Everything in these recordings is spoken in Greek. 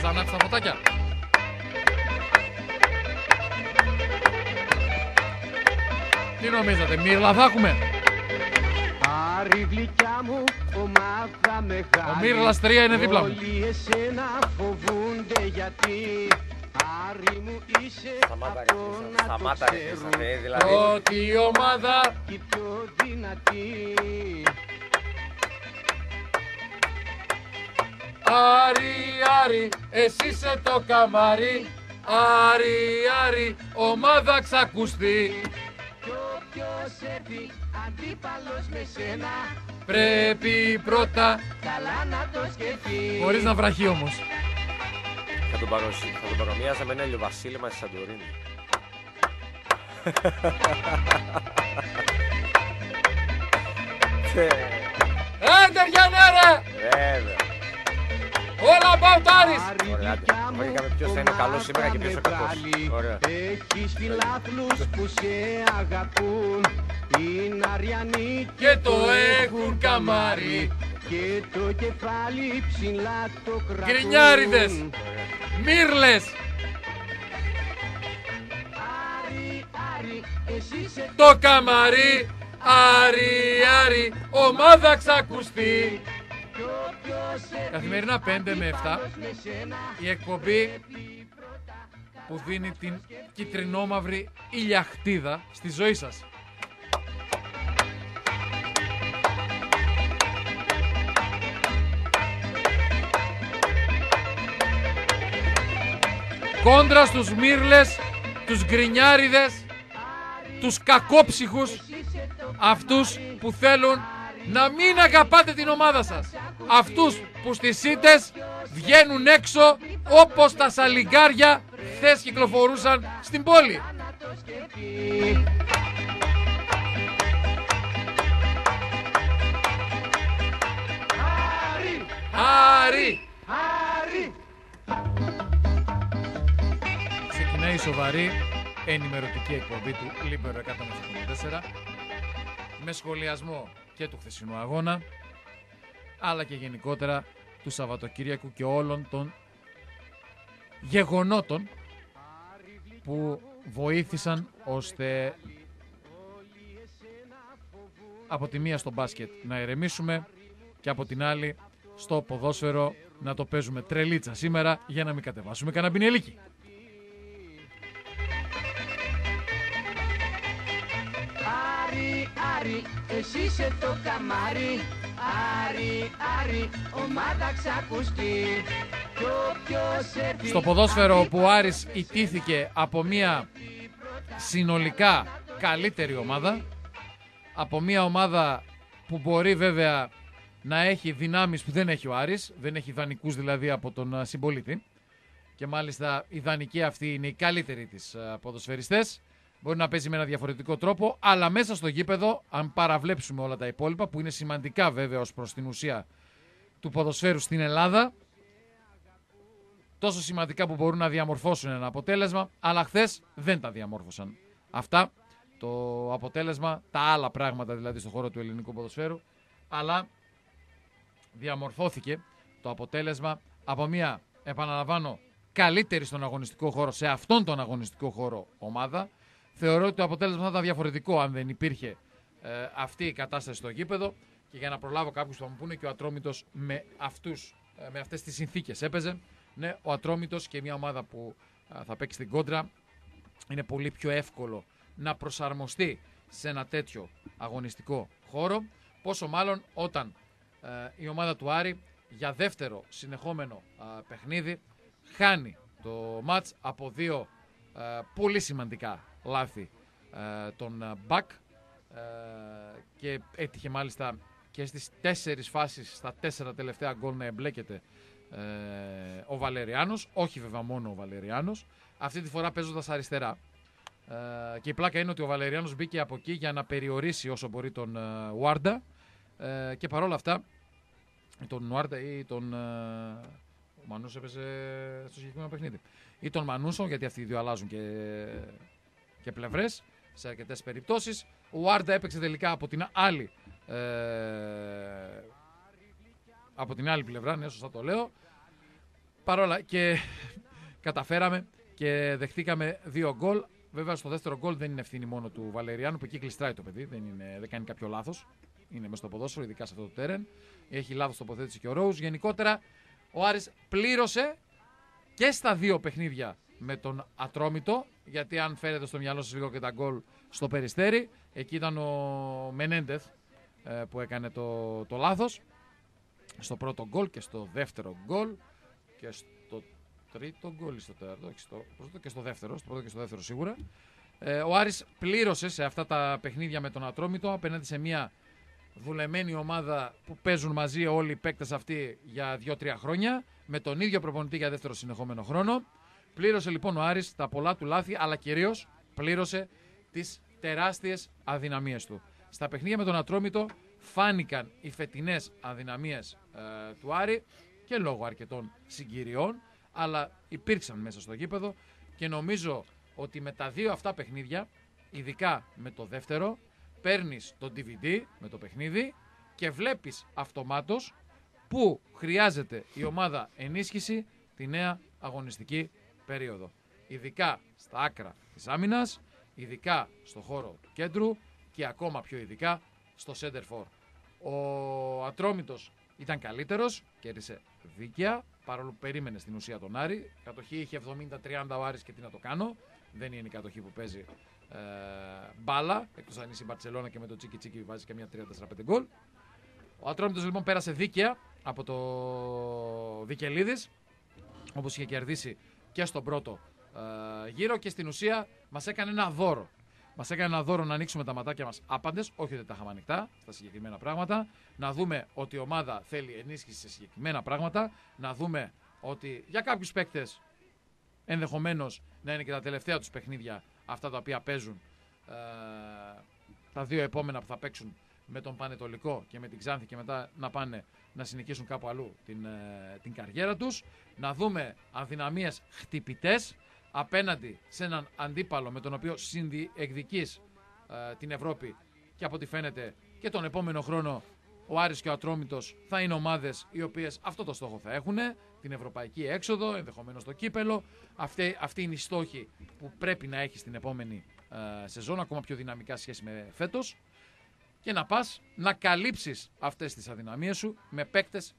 θα ανάψει τα φωτάκια. Τι νομίζετε, Μύρλα θα έχουμε? Άρη γλυκιά μου, ομάδα μεγάλη. Ο Μύρλας 3 είναι δίπλα μου. Όλοι εσένα φοβούνται γιατί Άρη μου είσαι Σταμάτα ρε Χρήστατε, δηλαδή. Πρώτη ομάδα. και πιο δυνατή. Άρη, Άρη, εσύ είσαι το καμάρι. Άρη, Άρη, ομάδα ξακουστεί. Κι όποιος έρθει αντίπαλος με σένα Πρέπει πρώτα, καλά να το σκεφτεί. χωρίς να βραχεί όμως. Θα τον παρομοίαζα με ένα ηλιοβασίλεμα στη Σαντορίνη. Άντε Γιάννε! Βέβαια. All about Άρης! Ωραία, βρήκαμε ποιος θα είναι ο καλός σήμερα και ποιος ο κακός. Ωραία. Έχεις φιλάθλους που σε αγαπούν. Είναι αριανοί Και το έχουν καμάρι. και το κεφάλι ψηλά το κρατούν. Γκρινιάριδες, Μύρλες, Άρη, Άρη, εσύ είσαι το καμάρι. Άρη, Άρη, ομάδα ξακουστεί. κι όποιος έρθει Καθημερινά 5 με 7 με σένα η εκπομπή που δίνει την κυτρινόμαυρη ηλιαχτίδα στη ζωή σας. Κόντρα στους Μύρλες, τους γκρινιάριδες, τους κακόψυχους, αυτούς που θέλουν να μην αγαπάτε την ομάδα σας. Αυτούς που στις ήττες βγαίνουν έξω όπως τα σαλιγκάρια χθες κυκλοφορούσαν στην πόλη. Άρη! Άρη, Ξεκινάει η σοβαρή ενημερωτική εκπομπή του Λίμπερο 104 με σχολιασμό και του χθεσινού αγώνα αλλά και γενικότερα του Σαββατοκύριακου και όλων των γεγονότων που βοήθησαν ώστε από τη μία στο μπάσκετ να ηρεμήσουμε και από την άλλη στο ποδόσφαιρο να το παίζουμε τρελίτσα σήμερα για να μην κατεβάσουμε κανένα πινελίκι. Άρη, Άρη, εσύ είσαι το καμάρι. Άρη, Άρη, ομάδα ξακουστεί. Κι όποιος έρθει Στο ποδόσφαιρο που ο Άρης ιτήθηκε από μια συνολικά καλύτερη ομάδα, από μια ομάδα που μπορεί βέβαια να έχει δυνάμεις που δεν έχει ο Άρης, δεν έχει δανεικούς δηλαδή από τον συμπολίτη και μάλιστα οι δανεικοί αυτοί είναι οι καλύτεροι της ποδοσφαιριστές, μπορεί να παίζει με ένα διαφορετικό τρόπο, αλλά μέσα στο γήπεδο, αν παραβλέψουμε όλα τα υπόλοιπα που είναι σημαντικά βέβαια ως προς την ουσία του ποδοσφαίρου στην Ελλάδα, τόσο σημαντικά που μπορούν να διαμορφώσουν ένα αποτέλεσμα, αλλά χθες δεν τα διαμόρφωσαν. Αυτά, το αποτέλεσμα, τα άλλα πράγματα δηλαδή στον χώρο του ελληνικού ποδοσφαίρου, αλλά διαμορφώθηκε το αποτέλεσμα από μια, επαναλαμβάνω, καλύτερη στον αγωνιστικό χώρο, σε αυτόν τον αγωνιστικό χώρο ομάδα. Θεωρώ ότι το αποτέλεσμα θα ήταν διαφορετικό αν δεν υπήρχε αυτή η κατάσταση στο γήπεδο και για να προλάβω κάποιους που θα μου πούνε και ο Ατρόμητος με αυτές τις συνθήκες έπαιζε. Ναι, ο Ατρόμητος και μια ομάδα που θα παίξει στην κόντρα είναι πολύ πιο εύκολο να προσαρμοστεί σε ένα τέτοιο αγωνιστικό χώρο, πόσο μάλλον όταν η ομάδα του Άρη για δεύτερο συνεχόμενο παιχνίδι χάνει το μάτς από δύο πολύ σημαντικά λάθη των Μπακ και έτυχε μάλιστα και στις 4 φάσεις, στα 4 τελευταία γκολ να εμπλέκεται ο Βαλεριάνος, όχι βέβαια μόνο ο Βαλεριάνος, αυτή τη φορά παίζοντας αριστερά. Και η πλάκα είναι ότι ο Βαλεριάνος μπήκε από εκεί για να περιορίσει όσο μπορεί τον Ουάρντα και παρόλα αυτά τον Ουάρντα ή τον ο Μανούσο έπαιζε στο συγκεκριμένο παιχνίδι ή τον Μανούσο, γιατί αυτοί οι δύο αλλάζουν και πλευρές σε αρκετές περιπτώσεις. Ο Ουάρντα έπαιξε τελικά από την άλλη πλευρά, ναι, σωστά το λέω. παρόλα και καταφέραμε και δεχτήκαμε 2 γκολ. Βέβαια, στο δεύτερο γκολ δεν είναι ευθύνη μόνο του Βαλεριάνου, που εκεί κλειστράει το παιδί, δεν κάνει κάποιο λάθος. Είναι μέσα στο ποδόσφαιρο, ειδικά σε αυτό το τέρεν. Έχει λάθος τοποθέτηση και ο Ρόουζ. Γενικότερα, ο Άρης πλήρωσε και στα 2 παιχνίδια με τον Ατρόμητο. Γιατί αν φέρετε στο μυαλό σας λίγο και τα γκολ στο Περιστέρι, εκεί ήταν ο Μενέντεθ που έκανε το λάθος. Στο πρώτο γκολ και στο δεύτερο γκολ και στο τρίτο γκολ ή στο τέταρτο, στο πρώτο και στο δεύτερο, σίγουρα. Ο Άρης πλήρωσε σε αυτά τα παιχνίδια με τον Ατρόμητο απέναντι σε μια δουλεμένη ομάδα που παίζουν μαζί όλοι οι παίκτες αυτοί για 2-3 χρόνια, με τον ίδιο προπονητή για δεύτερο συνεχόμενο χρόνο. Πλήρωσε λοιπόν ο Άρης τα πολλά του λάθη, αλλά κυρίως πλήρωσε τις τεράστιες αδυναμίες του. Στα παιχνίδια με τον Ατρόμητο φάνηκαν οι φετινές αδυναμίες του Άρη και λόγω αρκετών συγκυριών, αλλά υπήρξαν μέσα στο γήπεδο και νομίζω ότι με τα 2 αυτά παιχνίδια, ειδικά με το δεύτερο, παίρνεις το DVD με το παιχνίδι και βλέπεις αυτομάτως που χρειάζεται η ομάδα ενίσχυση τη νέα αγωνιστική περίοδο. Ειδικά στα άκρα της άμυνας, ειδικά στο χώρο του κέντρου και ακόμα πιο ειδικά στο center for. Ο Ατρόμητος ήταν καλύτερος, κέρδισε δίκαια, παρόλο που περίμενε στην ουσία τον Άρη. Κατοχή είχε 70-30 ο Άρης και τι να το κάνω. Δεν είναι η κατοχή που παίζει μπάλα, εκτός αν είσαι η Μπαρτσελώνα και με το τσίκι τσίκι βάζει και μια 3-4-5 γκολ. Ο Ατρόμητος λοιπόν πέρασε δίκαια από το Βικελίδης, όπως είχε κερδίσει και στον πρώτο γύρο, και στην ουσία μας έκανε ένα δώρο. Μας έκανε ένα δώρο να ανοίξουμε τα ματάκια μας άπαντες, όχι ότι τα είχαμε ανοιχτά στα συγκεκριμένα πράγματα, να δούμε ότι η ομάδα θέλει ενίσχυση σε συγκεκριμένα πράγματα, να δούμε ότι για κάποιους παίκτες ενδεχομένως να είναι και τα τελευταία τους παιχνίδια αυτά τα οποία παίζουν, τα 2 επόμενα που θα παίξουν με τον Πανετολικό και με την Ξάνθη, και μετά να πάνε να συνεχίσουν κάπου αλλού την καριέρα τους, να δούμε αδυναμίες χτυπητές απέναντι σε έναν αντίπαλο με τον οποίο συνδιεκδικείς την Ευρώπη, και από ό,τι φαίνεται και τον επόμενο χρόνο ο Άρης και ο Ατρόμητος θα είναι ομάδες οι οποίες αυτό το στόχο θα έχουν, την ευρωπαϊκή έξοδο, ενδεχομένως το κύπελο. Αυτή είναι η στόχη που πρέπει να έχει στην επόμενη σεζόν, ακόμα πιο δυναμικά σχέση με φέτος, και να πας να καλύψεις αυτές τις αδυναμίες σου με παίκτες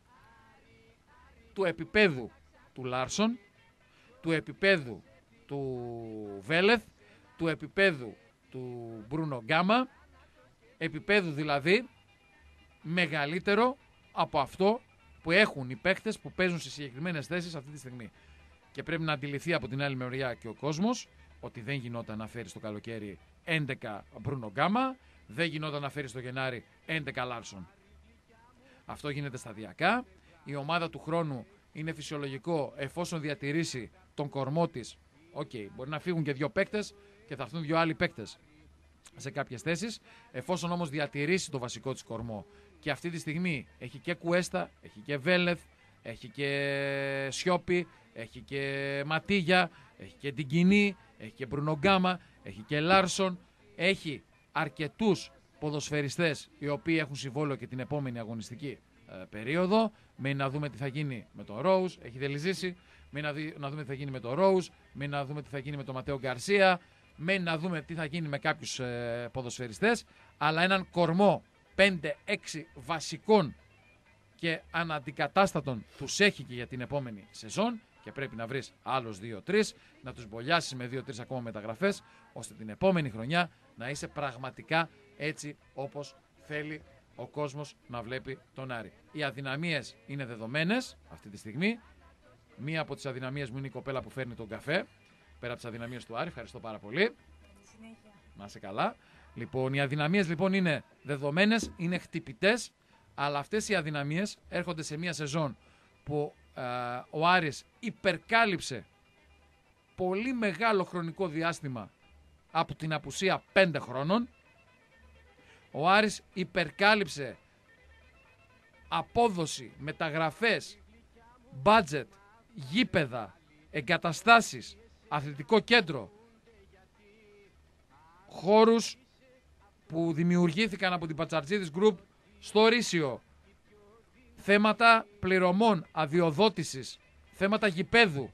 του επίπεδου του Λάρσον, του επίπεδου του Βέλεθ, του επίπεδου του Μπρούνο Γκάμα, επίπεδου δηλαδή μεγαλύτερο από αυτό που έχουν οι παίκτες που παίζουν σε συγκεκριμένες θέσεις αυτή τη στιγμή. Και πρέπει να αντιληφθεί από την άλλη μεριά και ο κόσμος ότι δεν γινόταν να φέρει το καλοκαίρι 11 Μπρούνο Γκάμα, δεν γινόταν να φέρει το Γενάρη 11 Λάρσον. Αυτό γίνεται σταδιακά. Η ομάδα του χρόνου είναι φυσιολογικό, εφόσον διατηρήσει τον κορμό της. Μπορεί να φύγουν και 2 παίκτες και θα έρθουν 2 άλλοι παίκτες σε κάποιες θέσεις. Εφόσον όμως διατηρήσει το βασικό της κορμό, και αυτή τη στιγμή έχει και Κουέστα, έχει και Βέλεθ, έχει και Σιώπη, έχει και Ματίγια, έχει και την Κοινή, έχει και Μπρουνο-Γκάμα, έχει και Λάρσον, έχει αρκετούς ποδοσφαιριστές οι οποίοι έχουν συμβόλαιο και την επόμενη αγωνιστική περίοδο. Μένει να δούμε τι θα γίνει με τον Ρόουζ, έχει δελυζήσει. Μένει να δούμε τι θα γίνει με τον Ρόουζ, μένει να δούμε τι θα γίνει με τον Ματέο Γκαρσία, μένει να δούμε τι θα γίνει με κάποιους ποδοσφαιριστές, αλλά έναν κορμό 5-6 βασικών και αναντικατάστατων τους έχει και για την επόμενη σεζόν, και πρέπει να βρεις άλλους 2-3, να τους μπολιάσεις με 2-3 ακόμα μεταγραφές, ώστε την επόμενη χρονιά να είσαι πραγματικά έτσι όπως θέλει ο κόσμος να βλέπει τον Άρη. Οι αδυναμίες είναι δεδομένες αυτή τη στιγμή. Μία από τις αδυναμίες μου είναι η κοπέλα που φέρνει τον καφέ, πέρα από τις αδυναμίες του Άρη. Ευχαριστώ πάρα πολύ. Να είσαι καλά. Λοιπόν, οι αδυναμίες λοιπόν είναι δεδομένες, είναι χτυπητές, αλλά αυτές οι αδυναμίες έρχονται σε μία σεζόν που ο Άρης υπερκάλυψε πολύ μεγάλο χρονικό διάστημα από την απουσία 5 χρόνων. Ο Άρης υπερκάλυψε απόδοση, μεταγραφές, budget, γήπεδα, εγκαταστάσεις, αθλητικό κέντρο, χώρους που δημιουργήθηκαν από την Πατσαρτζίδης Group στο Ρήσιο, θέματα πληρωμών, αδειοδότησης, θέματα γηπέδου,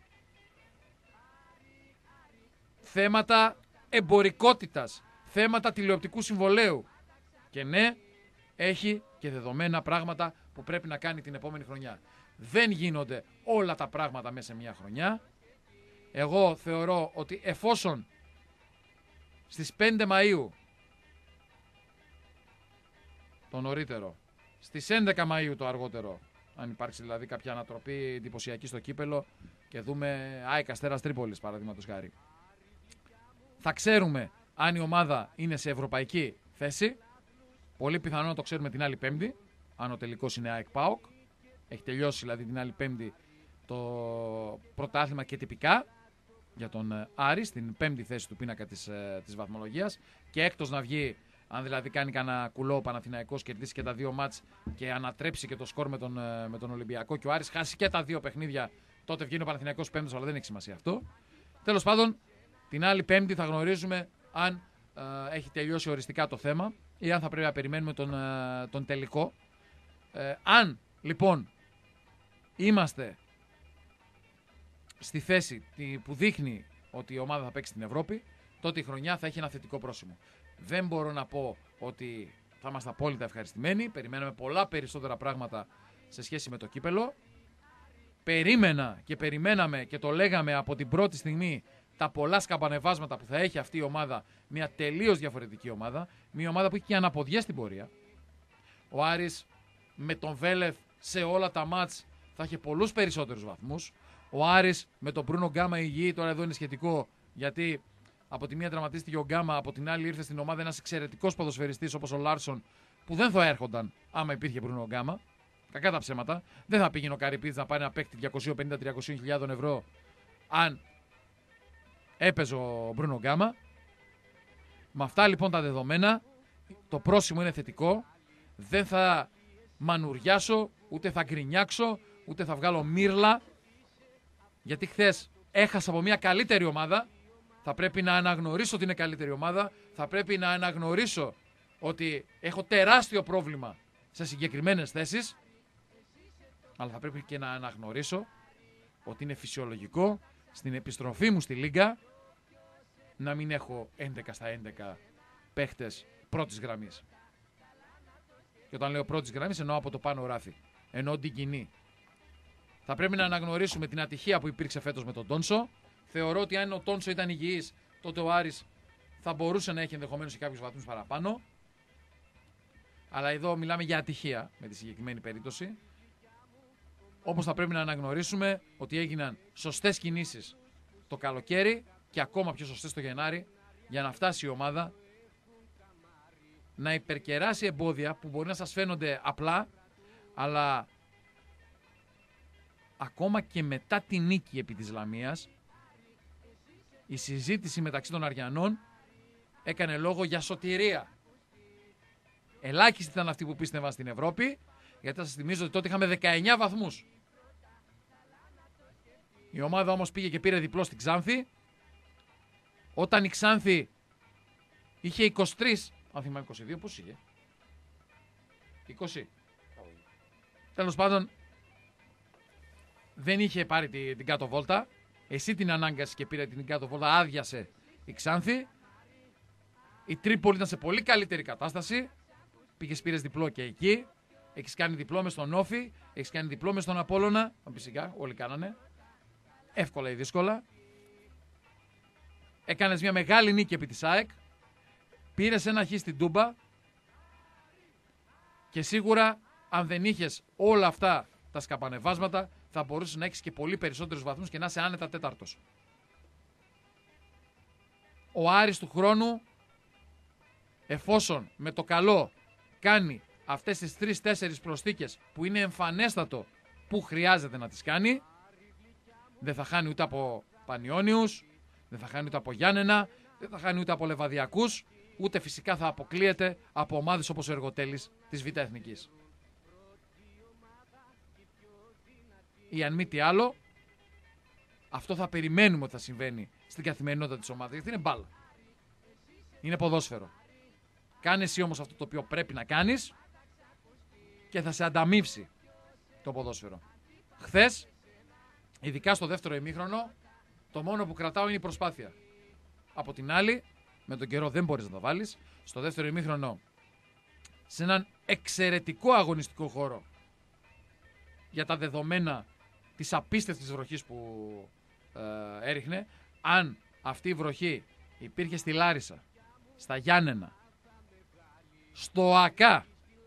θέματα εμπορικότητας, θέματα τηλεοπτικού συμβολέου. Και ναι, έχει και δεδομένα πράγματα που πρέπει να κάνει την επόμενη χρονιά. Δεν γίνονται όλα τα πράγματα μέσα σε μια χρονιά. Εγώ θεωρώ ότι εφόσον στις 5 Μαΐου, το νωρίτερο, στις 11 Μαΐου το αργότερο, αν υπάρξει δηλαδή κάποια ανατροπή εντυπωσιακή στο κύπελο και δούμε ΑΕΚ Αστέρας Τρίπολης παραδείγματος χάρη, θα ξέρουμε αν η ομάδα είναι σε ευρωπαϊκή θέση. Πολύ πιθανό να το ξέρουμε την άλλη Πέμπτη, αν ο τελικός είναι ΑΕΚ ΠΑΟΚ. Έχει τελειώσει δηλαδή την άλλη Πέμπτη το πρωτάθλημα και τυπικά για τον Άρη στην 5η θέση του πίνακα της βαθμολογίας, και έκτος να βγει αν δηλαδή κάνει κανένα κουλό ο Παναθηναϊκός, κερδίσει και τα 2 μάτς και ανατρέψει και το σκορ με τον Ολυμπιακό, και ο Άρης χάσει και τα 2 παιχνίδια, τότε βγαίνει ο Παναθηναϊκός πέμπτος, αλλά δεν έχει σημασία αυτό. Τέλος πάντων, την άλλη Πέμπτη θα γνωρίζουμε αν έχει τελειώσει οριστικά το θέμα ή αν θα πρέπει να περιμένουμε τον τελικό. Αν λοιπόν είμαστε στη θέση που δείχνει ότι η ομάδα θα παίξει στην Ευρώπη, τότε η χρονιά θα έχει ένα θετικό πρόσημο. Δεν μπορώ να πω ότι θα είμαστε απόλυτα ευχαριστημένοι. Περιμέναμε πολλά περισσότερα πράγματα σε σχέση με το κύπελο. Περίμενα και περιμέναμε και το λέγαμε από την πρώτη στιγμή τα πολλά σκαμπανεβάσματα που θα έχει αυτή η ομάδα. Μια τελείως διαφορετική ομάδα. Μια ομάδα που έχει και αναποδιές στην πορεία. Ο Άρης με τον Βέλεθ σε όλα τα μάτς θα έχει πολλούς περισσότερους βαθμούς. Ο Άρης με τον Μπρούνο Γκάμα υγιή, τώρα εδώ είναι σχετικό, γιατί από τη μία τραυματίστηκε ο Γκάμα, από την άλλη ήρθε στην ομάδα ένας εξαιρετικός ποδοσφαιριστής όπως ο Λάρσον, που δεν θα έρχονταν άμα υπήρχε Μπρούνο Γκάμα. Κακά τα ψέματα. Δεν θα πήγαινε ο Καρυπίδης να πάρει ένα παίκτη 250-300 ευρώ αν έπαιζε ο Μπρούνο Γκάμα. Με αυτά λοιπόν τα δεδομένα, το πρόσημο είναι θετικό. Δεν θα μανουριάσω, ούτε θα γκρινιάξω, ούτε θα βγάλω μύρλα, γιατί χθες έχασα από μια καλύτερη ομάδα. Θα πρέπει να αναγνωρίσω ότι είναι καλύτερη ομάδα. Θα πρέπει να αναγνωρίσω ότι έχω τεράστιο πρόβλημα σε συγκεκριμένες θέσεις. Αλλά θα πρέπει και να αναγνωρίσω ότι είναι φυσιολογικό στην επιστροφή μου στη Λίγκα να μην έχω 11 στα 11 παίχτες πρώτης γραμμής. Και όταν λέω πρώτης γραμμής εννοώ από το πάνω ράφι. Εννοώ την κοινή. Θα πρέπει να αναγνωρίσουμε την ατυχία που υπήρξε φέτος με τον Τόνσο. Θεωρώ ότι αν ο Τόνσο ήταν υγιής, τότε ο Άρης θα μπορούσε να έχει ενδεχομένως και κάποιους βαθμούς παραπάνω. Αλλά εδώ μιλάμε για ατυχία με τη συγκεκριμένη περίπτωση. Όπως θα πρέπει να αναγνωρίσουμε ότι έγιναν σωστές κινήσεις το καλοκαίρι και ακόμα πιο σωστές το Γενάρη για να φτάσει η ομάδα να υπερκεράσει εμπόδια που μπορεί να σας φαίνονται απλά, αλλά ακόμα και μετά τη νίκη επί της Λαμίας, η συζήτηση μεταξύ των Αριανών έκανε λόγο για σωτηρία. Ελάχιστοι ήταν αυτοί που πίστευαν στην Ευρώπη, γιατί θα σας θυμίζω ότι τότε είχαμε 19 βαθμούς. Η ομάδα όμως πήγε και πήρε διπλό στην Ξάνθη. Όταν η Ξάνθη είχε 23, αν θυμάμαι 22, πώς είχε? 20. Τέλος πάντων, δεν είχε πάρει την κάτω βόλτα. Εσύ την ανάγκασε και πήρε την κάτω βόλτα, άδειασε η Ξάνθη. Η Τρίπολη ήταν σε πολύ καλύτερη κατάσταση. Πήγες, πήρες διπλό και εκεί. Έχεις κάνει διπλό μες στον Όφη, έχεις κάνει διπλό μες στον Απόλλωνα. Φυσικά, όλοι κάνανε. Εύκολα ή δύσκολα. Έκανες μια μεγάλη νίκη επί της ΑΕΚ. Πήρες ένα χ στην Τούμπα. Και σίγουρα, αν δεν είχες όλα αυτά τα σκαπανεβάσματα, θα μπορούσες να έχεις και πολύ περισσότερους βαθμούς και να είσαι άνετα τέταρτος. Ο Άρης του χρόνου, εφόσον με το καλό κάνει αυτές τις 3-4 προσθήκες που είναι εμφανέστατο που χρειάζεται να τις κάνει, δεν θα χάνει ούτε από Πανιώνιους, δεν θα χάνει ούτε από Γιάννενα, δεν θα χάνει ούτε από Λεβαδιακούς, ούτε φυσικά θα αποκλείεται από ομάδες όπως ο Εργοτέλης της Β' Εθνικής. Ή αν μη τι άλλο, αυτό θα περιμένουμε ότι θα συμβαίνει στην καθημερινότητα της ομάδας, γιατί είναι μπάλα. Είναι ποδόσφαιρο. Κάνε εσύ όμως αυτό το οποίο πρέπει να κάνεις και θα σε ανταμείψει το ποδόσφαιρο. Χθες ειδικά στο δεύτερο ημίχρονο, το μόνο που κρατάω είναι η προσπάθεια. Από την άλλη, με τον καιρό δεν μπορείς να το βάλεις. Στο δεύτερο ημίχρονο, σε έναν εξαιρετικό αγωνιστικό χώρο για τα δεδομένα της απίστευτης βροχής που έριχνε. Αν αυτή η βροχή υπήρχε στη Λάρισα, στα Γιάννενα, στο ΑΚΑ,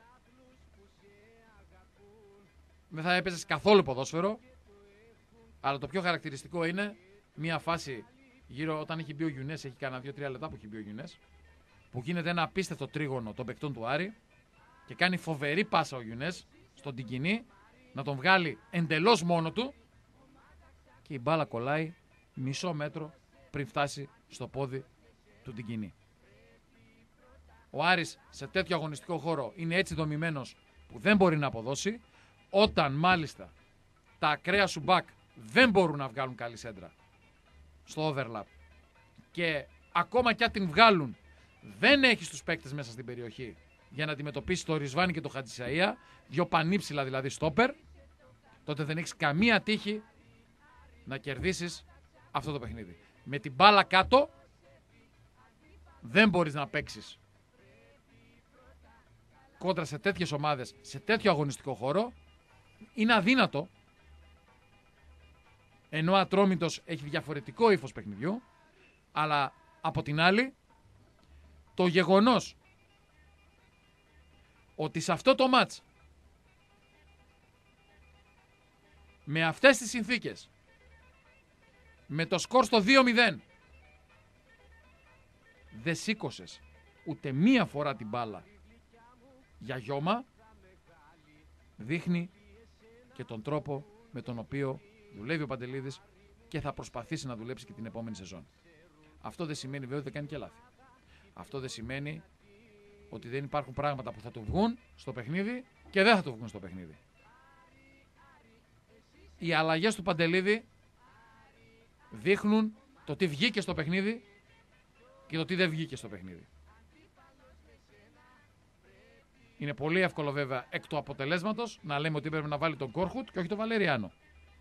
δεν θα έπαιζες καθόλου ποδόσφαιρο. Αλλά το πιο χαρακτηριστικό είναι μια φάση γύρω όταν έχει μπει ο Γιουνές, έχει κάνα 2-3 λεπτά που έχει μπει ο Γιουνές, που γίνεται ένα απίστευτο τρίγωνο των παικτών του Άρη και κάνει φοβερή πάσα ο Γιουνές στον Τικινή να τον βγάλει εντελώς μόνο του και η μπάλα κολλάει μισό μέτρο πριν φτάσει στο πόδι του Τικινή. Ο Άρης σε τέτοιο αγωνιστικό χώρο είναι έτσι δομημένος που δεν μπορεί να αποδώσει, όταν μάλιστα τα ακραία σου μπακ δεν μπορούν να βγάλουν καλή σέντρα στο overlap και ακόμα κι αν την βγάλουν δεν έχεις τους παίκτες μέσα στην περιοχή για να αντιμετωπίσει το Ρισβάνι και το Χατζησαΐα, δυο πανύψηλα δηλαδή στόπερ, τότε δεν έχεις καμία τύχη να κερδίσεις αυτό το παιχνίδι. Με την μπάλα κάτω δεν μπορείς να παίξεις κόντρα σε τέτοιες ομάδες, σε τέτοιο αγωνιστικό χώρο. Είναι αδύνατο, ενώ ο Ατρόμητος έχει διαφορετικό ύφος παιχνιδιού, αλλά από την άλλη το γεγονός ότι σε αυτό το μάτς με αυτές τις συνθήκες, με το σκορ στο 2-0, δεν σήκωσες ούτε μία φορά την μπάλα για γιώμα, δείχνει και τον τρόπο με τον οποίο δουλεύει ο Παντελίδης και θα προσπαθήσει να δουλέψει και την επόμενη σεζόν. Αυτό δεν σημαίνει βέβαια ότι δεν κάνει και λάθη. Αυτό δεν σημαίνει ότι δεν υπάρχουν πράγματα που θα του βγουν στο παιχνίδι και δεν θα του βγουν στο παιχνίδι. Οι αλλαγές του Παντελίδη δείχνουν το τι βγήκε στο παιχνίδι και το τι δεν βγήκε στο παιχνίδι. Είναι πολύ εύκολο βέβαια εκ του αποτελέσματος να λέμε ότι πρέπει να βάλει τον Κόρχουτ και όχι τον Βαλεριάνο.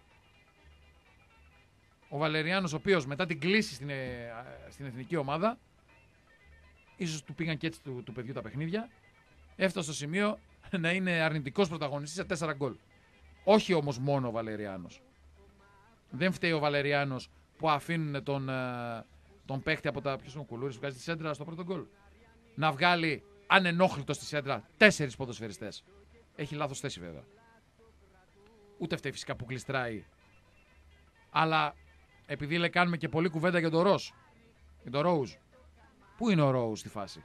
Ο Βαλεριάνος, ο οποίος μετά την κλίση στην εθνική ομάδα, ίσως του πήγαν και έτσι του παιδιού τα παιχνίδια, έφτασε στο σημείο να είναι αρνητικός πρωταγωνιστής σε 4 γκολ. Όχι όμως μόνο ο Βαλεριάνος. Δεν φταίει ο Βαλεριάνος που αφήνουν τον παίχτη από τα ποιος είναι ο Κουλούρης που βγάζει τη σέντρα στο πρώτο γκολ να βγάλει ανενόχλητο στη σέντρα 4 ποδοσφαιριστές. Έχει λάθος θέση βέβαια. Ούτε φταίει φυσικά που γλιστράει. Αλλά επειδή κάνουμε και πολλή κουβέντα για τον Ρος, για τον Ρόουζ. Πού είναι ο Ρόουζ στη φάση?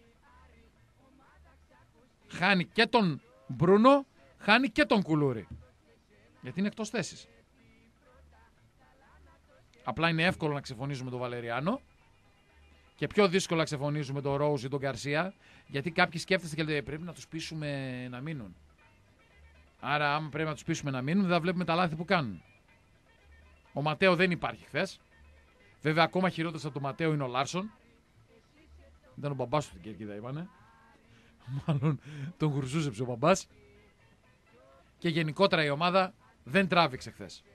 Χάνει και τον Μπρούνο, χάνει και τον Κουλούρη. Γιατί είναι εκτός θέσης. Απλά είναι εύκολο να ξεφωνίζουμε τον Βαλεριάνο και πιο δύσκολο να ξεφωνίζουμε τον Ρόουζ ή τον Γκαρσία, γιατί κάποιοι σκέφτεστε και λέτε πρέπει να τους πείσουμε να μείνουν. Άρα, άμα πρέπει να τους πείσουμε να μείνουν, δεν θα βλέπουμε τα λάθη που κάνουν. Ο Ματέο δεν υπάρχει χθες. Βέβαια, ακόμα χειρότερος από τον Ματέο είναι ο Λάρσον. Ήταν ο μπαμπάς του στην κερκίδα, είπανε. Μάλλον τον γουρζούζεψε ο μπαμπάς. Και γενικότερα η ομάδα δεν τράβηξε χθες.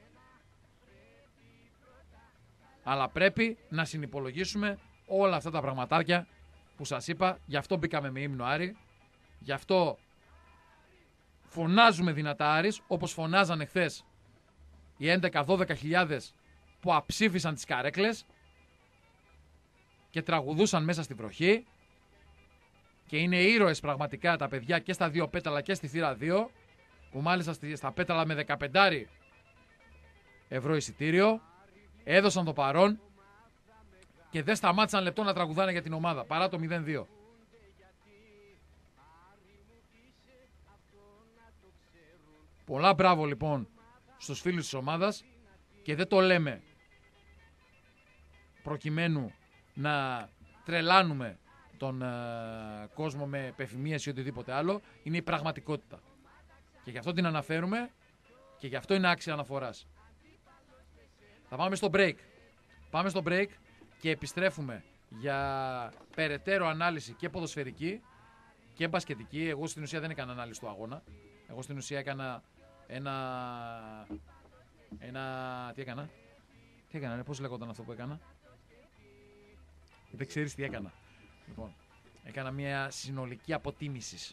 Αλλά πρέπει να συνυπολογίσουμε όλα αυτά τα πραγματάκια που σας είπα. Γι' αυτό μπήκαμε με ύμνο Άρη. Γι' αυτό φωνάζουμε δυνατά Άρης, όπως φωνάζανε χθες οι 11-12 χιλιάδες που αψήφισαν τις καρέκλες και τραγουδούσαν μέσα στη βροχή. Και είναι ήρωες πραγματικά τα παιδιά και στα 2 πέταλα και στη θύρα 2, που μάλιστα στα πέταλα με 15 ευρώ εισιτήριο έδωσαν το παρόν και δεν σταμάτησαν λεπτό να τραγουδάνε για την ομάδα παρά το 0-2. Πολλά μπράβο λοιπόν στους φίλους της ομάδας και δεν το λέμε προκειμένου να τρελάνουμε τον κόσμο με επεφημίες ή οτιδήποτε άλλο. Είναι η πραγματικότητα. Και γι' αυτό την αναφέρουμε και γι' αυτό είναι άξια αναφοράς. Θα πάμε στο break. Πάμε στο break και επιστρέφουμε για περαιτέρω ανάλυση και ποδοσφαιρική και μπασκετική. Εγώ στην ουσία δεν έκανα ανάλυση του αγώνα. Εγώ στην ουσία έκανα Τι έκανα. Τι έκανα, πώς λεγόταν αυτό που έκανα. Δεν ξέρεις τι έκανα. Λοιπόν, έκανα μια συνολική αποτίμηση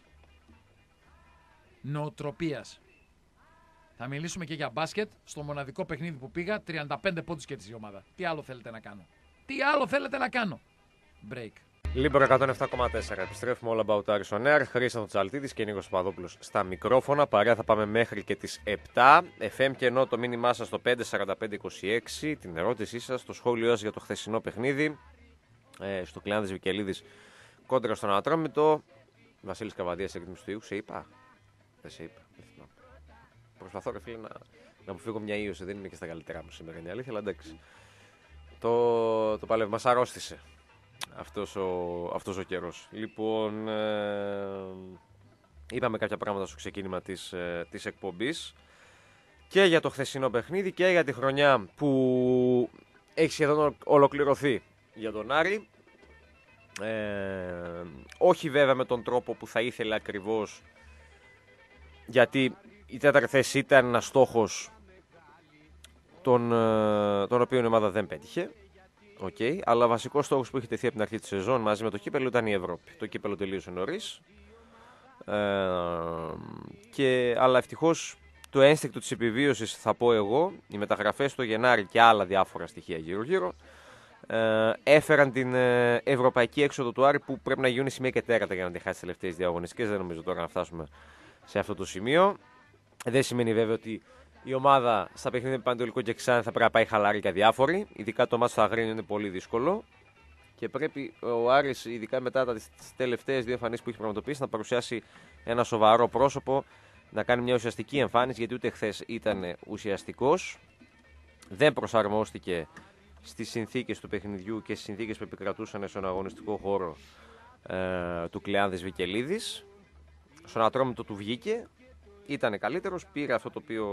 νοοτροπίας. Θα μιλήσουμε και για μπάσκετ. Στο μοναδικό παιχνίδι που πήγα, 35 πόντους και η ομάδα. Τι άλλο θέλετε να κάνω. Τι άλλο θέλετε να κάνω. Break. Λίμπρο 107,4. Επιστρέφουμε όλα about Aris on Air. Χρήστος Τσαλτίδης και Νίκος Παπαδόπουλος στα μικρόφωνα. Παρέα θα πάμε μέχρι και τις 7. FM και ενώ το μήνυμά σας στο 54526. Την ερώτησή σας, το σχόλιο σας για το χθεσινό παιχνίδι. Στο Κλεάνδης Βικελίδης κόντρα στον Ατρόμητο. Βασίλης Καβαδίας εκτίμηση του Ιού. Σε είπα. Δεν σε είπα. Προσπαθώ, ρε φίλε, να αποφύγω μια ίωση. Δεν είναι και στα καλύτερά μου σήμερα, είναι η αλήθεια, αλλά εντάξει. Το παλεύει, μας αρρώστησε αυτός ο καιρός. Λοιπόν, είπαμε κάποια πράγματα στο ξεκίνημα της εκπομπής και για το χθεσινό παιχνίδι και για τη χρονιά που έχει σχεδόν ολοκληρωθεί για τον Άρη. Όχι βέβαια με τον τρόπο που θα ήθελε ακριβώς, γιατί η τέταρτη θέση ήταν ένας στόχος τον οποίο η ομάδα δεν πέτυχε. Okay, αλλά βασικός στόχος που είχε τεθεί από την αρχή της σεζόν μαζί με το κύπελλο ήταν η Ευρώπη. Το κύπελλο τελείωσε νωρίς. Αλλά ευτυχώς το ένστικτο της επιβίωσης, θα πω εγώ, οι μεταγραφές το Γενάρη και άλλα διάφορα στοιχεία γύρω-γύρω, έφεραν την ευρωπαϊκή έξοδο του Άρη που πρέπει να γίνουν σημεία και τέρατα για να τη χάσει τις τελευταίες διαγωνιστικές. Δεν νομίζω τώρα να φτάσουμε σε αυτό το σημείο. Δεν σημαίνει βέβαια ότι η ομάδα στα παιχνίδια με Πανετολικό και Ξάνθη θα πρέπει να πάει χαλαρή και αδιάφορη. Ειδικά το μάτι στο Αγρίνιο είναι πολύ δύσκολο. Και πρέπει ο Άρης, ειδικά μετά τις τελευταίες δύο εμφανίσεις που έχει πραγματοποιήσει, να παρουσιάσει ένα σοβαρό πρόσωπο, να κάνει μια ουσιαστική εμφάνιση, γιατί ούτε χθες ήταν ουσιαστικός. Δεν προσαρμόστηκε στις συνθήκες του παιχνιδιού και στις συνθήκες που επικρατούσαν στον αγωνιστικό χώρο του Κλεάνδης Βικελίδης. Στον Ατρόμητο του βγήκε. Ήταν καλύτερος, πήρε αυτό το οποίο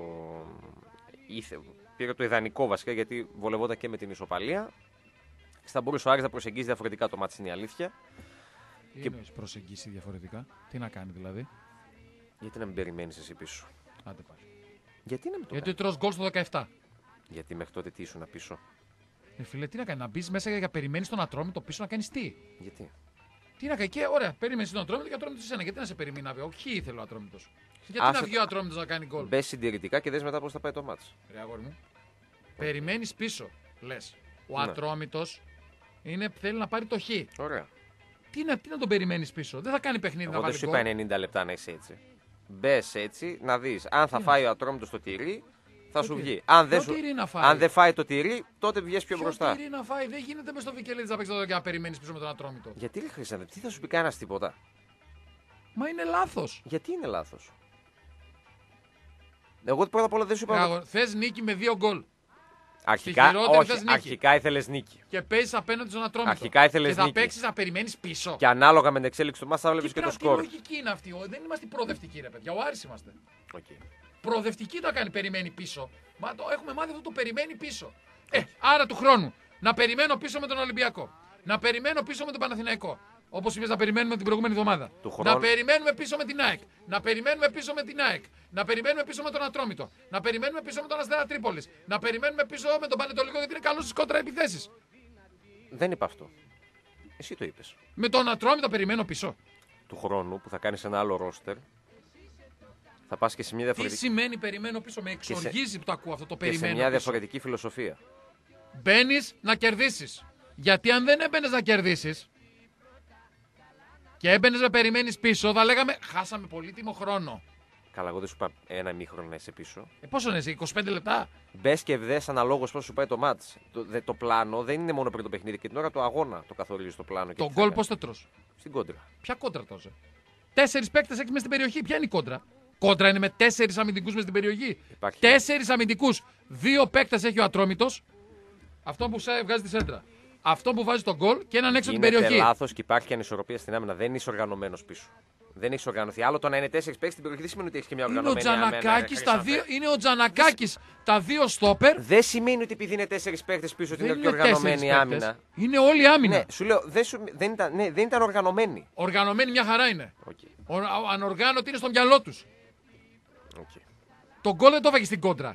πήρε το ιδανικό βασικά, γιατί βολευόταν και με την ισοπαλία. Θα μπορούσε ο Άρης να προσεγγίσει διαφορετικά το μάτι, είναι η αλήθεια. Τι εννοείς προσεγγίσει διαφορετικά, τι να κάνει δηλαδή. Γιατί να μην περιμένεις εσύ πίσω. Άντε πάλι. Γιατί τρως γκολ στο 17. Γιατί μέχρι τότε τι ήσουν πίσω. Φίλε, τι να κάνει, να μπει μέσα για να περιμένεις τον Ατρόμητο πίσω να κάνεις τι. Γιατί. Τι να κάνει, και ωραία, περίμενε τον Ατρόμητο και ο Ατρόμητος εσένα. Γιατί να σε περιμένει να βγει, όχι ήθελε ο Ατρόμητος. Γιατί να βγει ο Ατρόμητος να κάνει γκολ. Μπες συντηρητικά και δες μετά πώς θα πάει το μάτς. Ρε αγόρι μου. Περιμένεις πίσω, λες. Ο Ατρόμητος θέλει να πάρει το χ. Ωραία. Τι να τον περιμένεις πίσω, δεν θα κάνει παιχνίδι να βάλει γκολ. Δεν σου είπα 90 λεπτά να είσαι έτσι. Μπες έτσι να δεις. Αν θα φάει ο Ατρόμητος το τυρί, θα σου βγει. Αν δεν φάει το τυρί, τότε βγες πιο μπροστά. Τι τυρί να φάει, δεν γίνεται μες στο Βικελίδης να παίξεις εδώ και να περιμένεις πίσω με τον Ατρόμητο. Γιατί ρε Χρήσταντε, τι θα σου πει κανένας τίποτα. Μα είναι λάθος. Γιατί είναι λάθος. Εγώ πρώτα απ' όλα δεν σου είπα. Θες νίκη με 2 γκολ. Αρχικά ήθελες νίκη. Και παίζεις απέναντι στον Ατρόμητο. Αρχικά ήθελες νίκη. Και θα νίκη. παίξεις να περιμένεις πίσω. Και ανάλογα με την εξέλιξη του μάτς θα βλέπεις και το σκορ. Τι λογική είναι αυτή. Δεν είμαστε προοδευτικοί, ρε παιδιά. Ο Άρης είμαστε. Okay. Προοδευτική το κάνει, περιμένει πίσω. Μα το έχουμε μάθει αυτό το περιμένει πίσω. Άρα του χρόνου να περιμένω πίσω με τον Ολυμπιακό. Να περιμένω πίσω με τον Παναθηναϊκό. Όπως είπες, να περιμένουμε την προηγούμενη εβδομάδα. Να περιμένουμε πίσω με την ΑΕΚ. Να περιμένουμε πίσω με την ΑΕΚ. Να περιμένουμε πίσω με τον Ατρόμητο. Να περιμένουμε πίσω με τον Αστέρα Τρίπολης. Να περιμένουμε πίσω με τον Πανετολικό, γιατί είναι καλός στις κόντρα επιθέσεις. Δεν είπα αυτό. Εσύ το είπες. Με τον Ατρόμητο περιμένω πίσω. Του χρόνου που θα κάνεις ένα άλλο ρόστερ. Θα πας και σε μια διαφορετική. Τι σημαίνει περιμένω πίσω, με εξοργίζει που το ακούω αυτό το περιμένω. Και σε μια διαφορετική φιλοσοφία. Μπαίνεις να κερδίσεις. Γιατί αν δεν έμπαινες να κερδίσεις και έμπαινες να περιμένεις πίσω, θα λέγαμε χάσαμε πολύτιμο χρόνο. Καλά, εγώ δεν σου είπα ένα ημίχρονο να είσαι πίσω. Πόσο είναι εσύ, 25 λεπτά. Μπες και δες αναλόγως πώς σου πάει το μάτς. Το πλάνο δεν είναι μόνο πριν το παιχνίδι, και την ώρα του αγώνα το καθορίζει το πλάνο. Το γκολ πώς το τρως. Στην κόντρα. Ποια κόντρα τόσο. 4 παίκτες έχεις μες στην περιοχή. Ποια είναι η κόντρα. Κόντρα είναι με 4 αμυντικούς μες στην περιοχή. 4 αμυντικούς. 2 παίκτες έχει ο Ατρόμητος. Αυτό που βγάζει τη σέντρα. Αυτό που βάζει τον γκολ και έναν έξω την περιοχή. Είναι λάθος και υπάρχει και ανισορροπία στην άμυνα. Δεν είσαι οργανωμένος πίσω. Δεν έχει οργανωθεί. Άλλο το να είναι 4 παίκτες στην περιοχή δεν σημαίνει ότι έχει και μια οργανωμένη άμυνα. Είναι ο Τζανακάκης τα 2 στόπερ. Δεν σημαίνει ότι επειδή είναι 4 παίκτες πίσω ότι είναι πιο οργανωμένη άμυνα. Είναι όλη η άμυνα. Ναι, σου λέω δεν ήταν οργανωμένη. Οργανωμένη μια χαρά είναι. Okay. Ανοργάνωτοι είναι στο μυαλό τους. Okay. Το γκολ δεν το έφαγε στην κόντρα.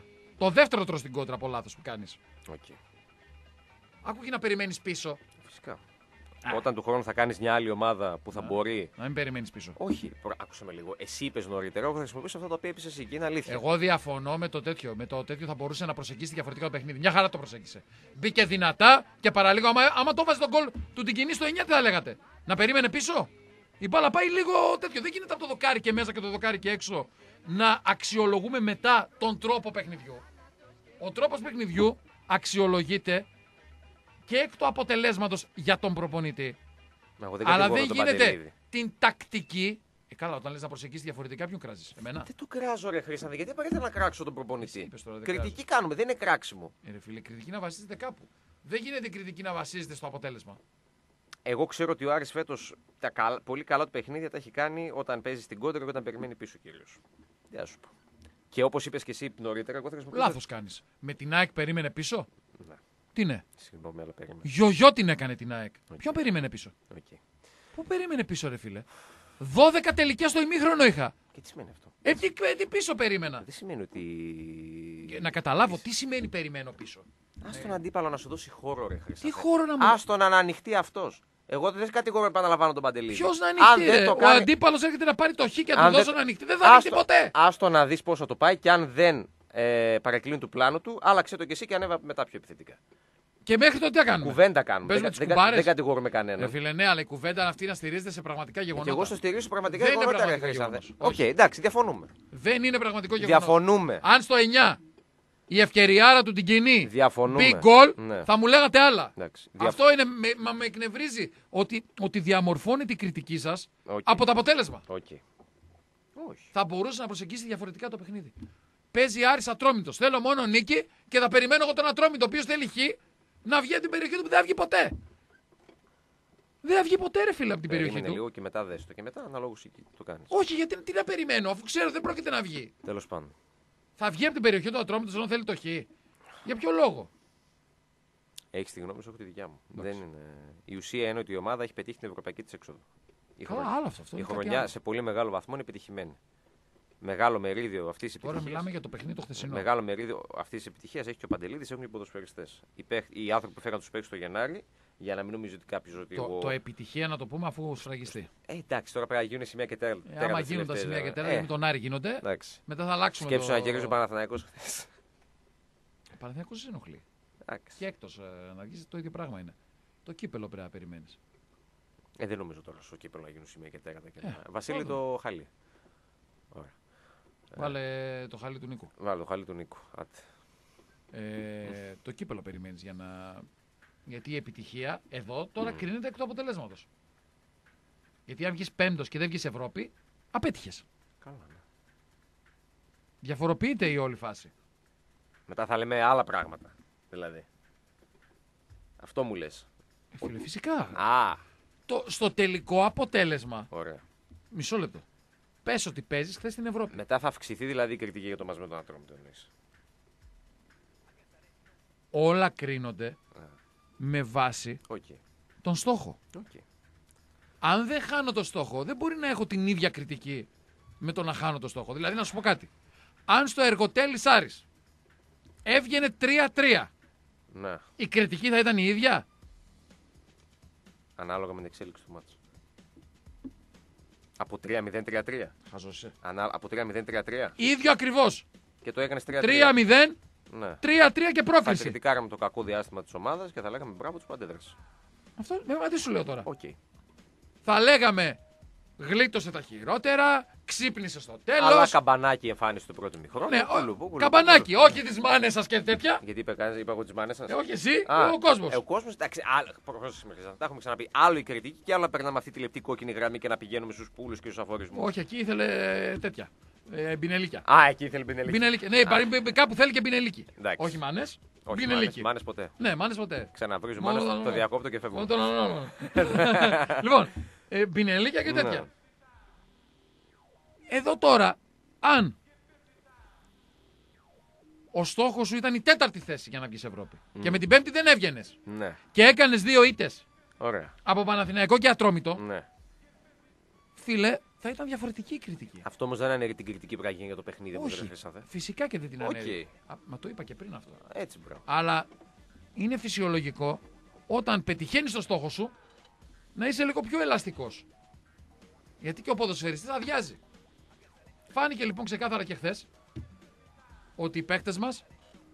Το δεύτερο τρως την κόντρα από λάθος που κάνεις. Okay. Άκου και να περιμένεις πίσω. Φυσικά. Όταν του χρόνου θα κάνεις μια άλλη ομάδα που θα μπορεί. Να μην περιμένεις πίσω. Όχι, άκουσε με λίγο. Εσύ είπες νωρίτερα, εγώ θα χρησιμοποιήσω αυτό το οποίο είπες εσύ και είναι αλήθεια. Εγώ διαφωνώ με το τέτοιο. Με το τέτοιο θα μπορούσε να προσεγγίσει διαφορετικά το παιχνίδι. Μια χαρά το προσέγγισε. Μπήκε δυνατά και παραλίγο. Άμα το βάζει τον γκολ του την κοινή στο 9, τι θα λέγατε. Να περίμενε πίσω. Η μπάλα πάει λίγο τέτοιο. Δεν γίνεται από το δοκάρι και μέσα και το δοκάρι και έξω να αξιολογούμε μετά τον τρόπο παιχνιδιού. Ο τρόπος παιχνιδιού αξιολογείται και εκ του αποτελέσματος για τον προπονητή. Αλλά δεν γίνεται την τακτική. Καλά, όταν λες να προσεγγίσεις διαφορετικά, ποιον κράζεις? Εμένα. Δεν το κράζω, ρε Χρήστανδε, γιατί απαραίτητα να κράξω τον προπονητή. Τώρα, κριτική κάνουμε, δεν είναι κράξιμο. Ρε φίλε, κριτική να βασίζεται κάπου. Δεν γίνεται κριτική να βασίζεται στο αποτέλεσμα. Εγώ ξέρω ότι ο Άρης φέτος τα πολύ καλά του παιχνίδια τα έχει κάνει όταν παίζει στην κόντρα και όταν περιμένει πίσω κυρίως. Τι να σου πω. Και όπως είπες και εσύ νωρίτερα, εγώ θα χρησιμοποιήσω. Λάθος κάνεις. Με την ΑΕΚ περίμενε πίσω. Ναι. Τι είναι? Συγγνώμη, αλλά περίμενε. Γιογιό την έκανε την ΑΕΚ. Ποιον περίμενε πίσω? Okay. Πού περίμενε πίσω, ρε φίλε? 12 τελικές στο ημίχρονο είχα. Και τι σημαίνει αυτό? Τι πίσω περίμενα? Δεν σημαίνει ότι. Να καταλάβω τι σημαίνει περιμένω πίσω. Ας τον αντίπαλο να σου δώσει χώρο, ρε Χρήστανδε. Τι χώρο να μου. Ας τον να ανοιχτεί αυτός. Εγώ δεν κατηγορώ, επαναλαμβάνω τον Παντελίδη. Ποιος να ανοιχτεί? Ρε? Ο αντίπαλος έρχεται να πάρει το χ και να του δώσω να ανοιχτεί. Δεν θα ανοιχτεί ποτέ. Άστο να δεις πώς θα το πάει και αν δεν παρεκκλίνει του πλάνου του, άλλαξε το κι εσύ και ανέβα μετά πιο επιθετικά. Και μέχρι τότε τι κάνουμε? Κουβέντα κάνουμε. Δεν κατηγορούμε Ρε κανέναν. φίλε, ναι, αλλά η κουβέντα αυτή να στηρίζεται σε πραγματικά γεγονότα. Και εγώ στο στηρίζω πραγματικά Δεν είναι γεγονότα, ρε πραγματικό Χρήστανδε. γεγονός. Οκ, εντάξει, διαφωνούμε. Δεν είναι πραγματικό γεγονός. Διαφωνούμε. Αν στο 9 η ευκαιριάρα του την κοινή Διαφωνούμε. μπει γκολ, Ναι. θα μου λέγατε άλλα. Εντάξει. Αυτό είναι, με εκνευρίζει ότι διαμορφώνεται η κριτική σας από το αποτέλεσμα. Okay. Όχι. Θα μπορούσε να προσεγγίσει διαφορετικά το παιχνίδι. Παίζει Άρης Ατρόμητος. Θέλω μόνο νίκη και θα περιμένω εγώ τον Ατρόμητο, ο οποίος θέλει χ, να βγει από την περιοχή του που δεν θα βγει ποτέ. Δεν θα βγει ποτέ, ρε φίλε, από την περιοχή του. Λίγο και μετά δες το και μετά αναλόγως εκεί το κάνεις. Όχι, γιατί τι να περιμένω, αφού ξέρω δεν πρόκειται να βγει. Τέλος πάντων. Θα βγει από την περιοχή του Ατρόμητος όταν θέλει το χ. Για ποιο λόγο? Έχεις τη γνώμη σου, έχω τη δικιά μου. Δεν είναι... Η ουσία είναι ότι η ομάδα έχει πετύχει την ευρωπαϊκή της έξοδο. Άλλο αυτό. Η χρονιά σε πολύ μεγάλο βαθμό είναι επιτυχημένη. Μεγάλο μερίδιο αυτή τη επιτυχία. Τώρα μιλάμε για το παιχνίδι το χθεσινό. Μεγάλο μερίδιο αυτή τη επιτυχία έχει και ο Παντελίδης, έχουν οι ποδοσφαιριστές. Οι άνθρωποι που φέραν τους παίκτες το Γενάρη, για να μην νομίζει ότι κάποιος ότι. Το επιτυχία να το πούμε αφού σφραγιστεί. Εντάξει, τώρα πρέπει να γίνουν σημεία και τέλα. Άμα γίνουν τα σημεία και τέλα, με τον Άρη γίνονται. Εντάξει. Μετά θα αλλάξουμε. Σκέψου να κερδίσει ο Παναθηναϊκός χθες. Ο Παναθηναϊκός δεν ενοχλεί. Και έκτος να βγει το ίδιο πράγμα είναι. Το κύπελο πρέπει να περιμένει. Δεν νομίζω τώρα στο κύπελο να γίνουν σημεία και τέρατα. Βασίλη το χαλί. Ωραία. Βάλε το χαλί του Νίκου. Βάλε το χαλί του Νίκου. Το κύπελο περιμένει για να. Γιατί η επιτυχία εδώ τώρα κρίνεται εκ του αποτελέσματος. Γιατί αν βγεις πέμπτος και δεν βγεις Ευρώπη, απέτυχες. Καλά, ναι. Διαφοροποιείται η όλη φάση. Μετά θα λέμε άλλα πράγματα. Δηλαδή. Αυτό μου λες. Φίλε, φυσικά. Στο τελικό αποτέλεσμα. Ωραία. Μισό λεπτό. Πες ότι παίζεις χθες στην Ευρώπη. Μετά θα αυξηθεί δηλαδή η κριτική για το μας με τον Ατρόμητο. Όλα κρίνονται με βάση τον στόχο. Αν δεν χάνω το στόχο, δεν μπορεί να έχω την ίδια κριτική με το να χάνω το στόχο. Δηλαδή, να σου πω κάτι. Αν στο Εργοτέλης Άρης έβγαινε 3-3, ναι, η κριτική θα ήταν η ίδια. Ανάλογα με την εξέλιξη του μάτσου. Από 3-0-3-3. Χαζώσαι. Από 3-0-3-3. Ίδιο ακριβώς. Και το έκανες 3-3. 3-0. Ναι. 3-3 και πρόκριση. Θα κριτικάραμε το κακό διάστημα της ομάδας και θα λέγαμε μπράβο τους που αντέδρασε. Αυτό τι σου λέω τώρα. Okay. Θα λέγαμε γλίτωσε τα χειρότερα, ξύπνησε στο τέλος. Αλλά καμπανάκι εμφάνιση του πρώτου μηχρόνου. Ναι, καμπανάκι, όχι τις μάνες σας και τέτοια. Γιατί είπα εγώ τις μάνες σας. Όχι εσύ, ο κόσμος. Ο κόσμος, εντάξει, τα έχουμε ξαναπεί. Άλλο η κριτική και άλλο να περνάμε αυτή τη λεπτή κόκκινη γραμμή και να πηγαίνουμε στους πούλους και στους αφορισμούς. Όχι, εκεί ήθελε τέτοια. Μπινελίκια. Εκεί ήθελε μπινελίκια. Ναι, κάπου θέλει και μπινελίκι. Όχι μάνες. Όχι μάνες ποτέ. Ναι, μάνες ποτέ. Ξαναβρίζουν μάνες, το διακόπτω και φεύγω. Λοιπόν, μπινελίκια και τέτοια. Εδώ τώρα, αν ο στόχος σου ήταν η 4η θέση για να βγεις Ευρώπη και με την 5η δεν έβγαινες και έκανες 2 ήττες από Παναθηναϊκό και Ατρόμητο, φίλε, θα ήταν διαφορετική η κριτική. Αυτό όμως δεν αναιρεί την κριτική που έγινε για το παιχνίδι που Όχι, δεν Χρυσάθε. φυσικά και δεν την αναιρεί. Οκ. Μα το είπα και πριν αυτό. Έτσι, μπρο. Αλλά είναι φυσιολογικό όταν πετυχαίνεις το στόχο σου να είσαι λίγο πιο ελαστικός. Γιατί και ο ποδοσφαιριστής αδειάζει. Φάνηκε λοιπόν ξεκάθαρα και χθες ότι οι παίκτες μας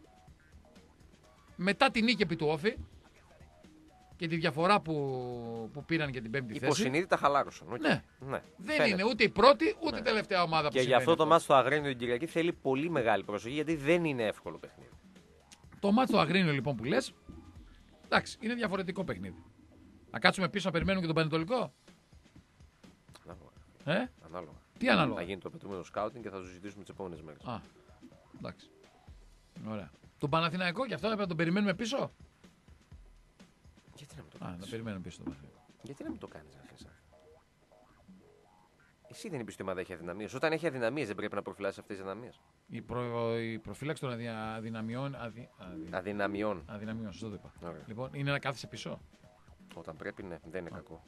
μετά την νίκη επί του Όφη και τη διαφορά που πήραν για την πέμπτη θέση. Υποσυνείδητα χαλάρωσαν. Okay. Ναι. Ναι. Δεν Φαίνεται. είναι ούτε η πρώτη ούτε η τελευταία ομάδα που Και γι' συμβαίνει αυτό το μάτς στο Αγρίνιο την Κυριακή θέλει πολύ μεγάλη προσοχή γιατί δεν είναι εύκολο παιχνίδι. Το μάτς του Αγρίνιο λοιπόν που λες, εντάξει, είναι διαφορετικό παιχνίδι. Να κάτσουμε πίσω να περιμένουμε και τον Πανετολικό. Ανάλογα. Ανάλογα. Τι ανάλογα. Θα γίνει το πετούμενο σκάουτινγκ και θα το συζητήσουμε τις επόμενες μέρες. Α, εντάξει. Ωραία. Τον Παναθηναϊκό και αυτό έπρεπε να τον περιμένουμε πίσω. Γιατί να μην το Α, κάνεις. να περιμένουμε πίσω τον Παναθηναϊκό. Γιατί να μην το κάνεις, Χρυσάθε. Εσύ δεν είπες ότι η ομάδα έχει αδυναμίες. Όταν έχει αδυναμίες δεν πρέπει να προφυλάσσεις αυτές τις αδυναμίες. Η προφύλαξη των αδυναμιών. Αδυναμιών. Αδυναμιών, σωστό το είπα. Ωραία. Λοιπόν, είναι να κάθεσαι πίσω. Όταν πρέπει, ναι, δεν είναι κακό.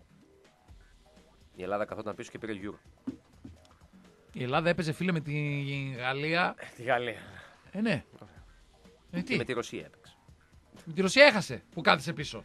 Η Ελλάδα καθόταν πίσω και πήρε Euro. Η Ελλάδα έπαιζε φίλε με τη Γαλλία. Τη Γαλλία. Ναι. Τι, Και με τη Ρωσία έπαιξε. με τη Ρωσία έχασε που κάθεσε πίσω.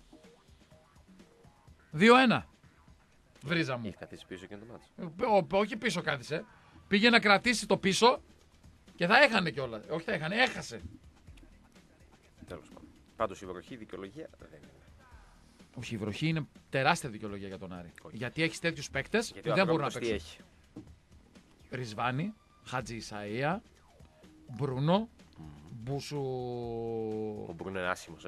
2-1. Βρίζα μου. Είχε καθίσει πίσω και το μάτς. Όχι πίσω κάθισε. Πήγε να κρατήσει το πίσω και θα έχανε κιόλα. Όχι, θα έχανε, έχασε. Τέλος πάντων. Πάντως η βροχή δικαιολογία δεν είναι. Όχι, η βροχή είναι τεράστια δικαιολογία για τον Άρη. Όχι. Γιατί έχει τέτοιου παίκτε Γιατί που ο δεν μπορούν να Ατρόμητος τι παίξουν. έχει. Ρισβάνι, Χατζη Ισαΐα, Μπρούνο, Μπούσου. Ο Μπρούνο είναι άσχημος,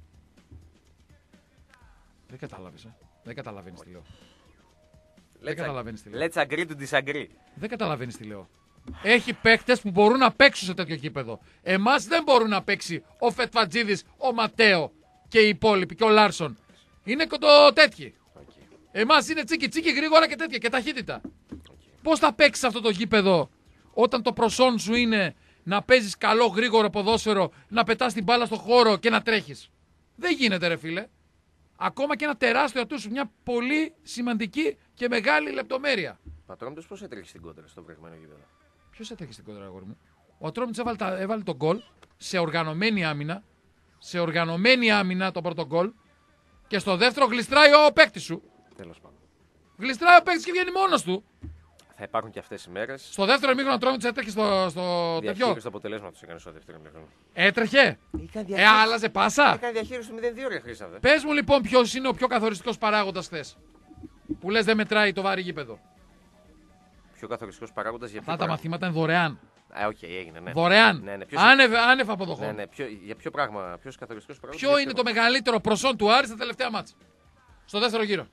Δεν κατάλαβε. Δεν καταλαβαίνει τι λέω. Let's καταλαβαίνεις τι λέω. Let's agree to disagree. Δεν καταλαβαίνει τι λέω. Έχει παίκτε που μπορούν να παίξουν σε τέτοιο γήπεδο. Εμά δεν μπορούν να παίξει ο Φετφατζίδη, ο Ματέο και οι υπόλοιποι και ο Λάρσον. Είναι τέτοιοι. Okay. Εμά είναι τσίκι γρήγορα και τέτοια και ταχύτητα. Okay. Πώς θα παίξεις αυτό το γήπεδο όταν το προσόν σου είναι να παίζεις καλό γρήγορο ποδόσφαιρο, να πετάς την μπάλα στο χώρο και να τρέχεις. Δεν γίνεται ρε φίλε. Ακόμα και ένα τεράστιο ατού, μια πολύ σημαντική και μεγάλη λεπτομέρεια. Ο Ατρόμητος πώς έτρεχε στην κόντρα στο βρεγμένο γήπεδο. Ποιος έτρεχε στην κόντρα, αγόρι μου? Ο Ατρόμητος έβαλε τον γκολ σε οργανωμένη άμυνα. Σε οργανωμένη άμυνα το πρώτο γκολ. Και στο δεύτερο γλιστράει ο παίκτη σου. Τέλος πάντων. Γλιστράει ο παίκτη και βγαίνει μόνος του. Θα υπάρχουν και αυτές οι μέρες. Στο δεύτερο ημίχρονο ο Ατρόμητος έτρεχε στο τέτοιο. Διαχείριση του αποτελέσματος έκανε στο δεύτερο ημίχρονο. Έτρεχε. Άλλαζε πάσα. Έκανε διαχείριση του 0-2 ρε Χρήσαβε. Πες μου λοιπόν ποιος είναι ο πιο καθοριστικός παράγοντας χθες. Που λες δεν μετράει το βάρη γήπεδο. Πιο καθοριστικός παράγοντας για ποιο Αυτά τα πράγμα. μαθήματα είναι δωρεάν. Οκ, έγινε, ναι. Δωρεάν. Ναι, ναι, ποιος- Άνευ αποδοχών. Ναι, ναι. Για ποιο πράγμα, ποιος καθοριστικός παράγοντας. Ποιο για είναι το μεγαλύτερο προσόν του Άρη στα τελευταία μάτσα? Στο δεύτερο γύρο.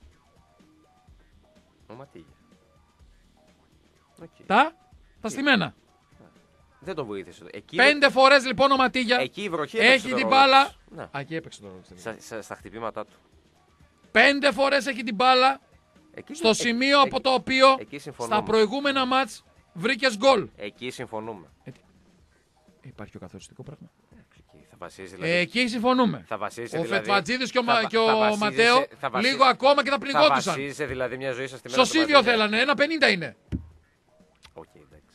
Ο Ματίγια. Οκ. Τα στημένα. Δεν τον βοήθησε. Εκεί, 5 φορές λοιπόν ο Ματίγια εκεί η βροχή έπαιξε έχει το την ρόλο μπάλα. της. Ναι. Α, εκεί έπαιξε το ρόλο της. Στα χτυπήματά του. 5 φορές έχει την μπάλα Εκεί, στο σημείο από το οποίο εκεί συμφωνούμε. στα προηγούμενα μάτς βρήκες γκολ. Εκεί συμφωνούμε. Υπάρχει πιο καθοριστικό πράγμα. Εκεί θα βασίζει δηλαδή. Εκεί συμφωνούμε. Θα βασίζει, Ο δηλαδή, Φετφατζίδης και ο, θα- και ο θα βασίζεσαι- Ματέο θα βασίζεσαι- λίγο ακόμα και θα Θα πνιγόντουσαν. βασίζεσαι δηλαδή μια ζωή σας στη Στο Σίβιο θέλανε, 1,50 είναι. Οκ, εντάξει.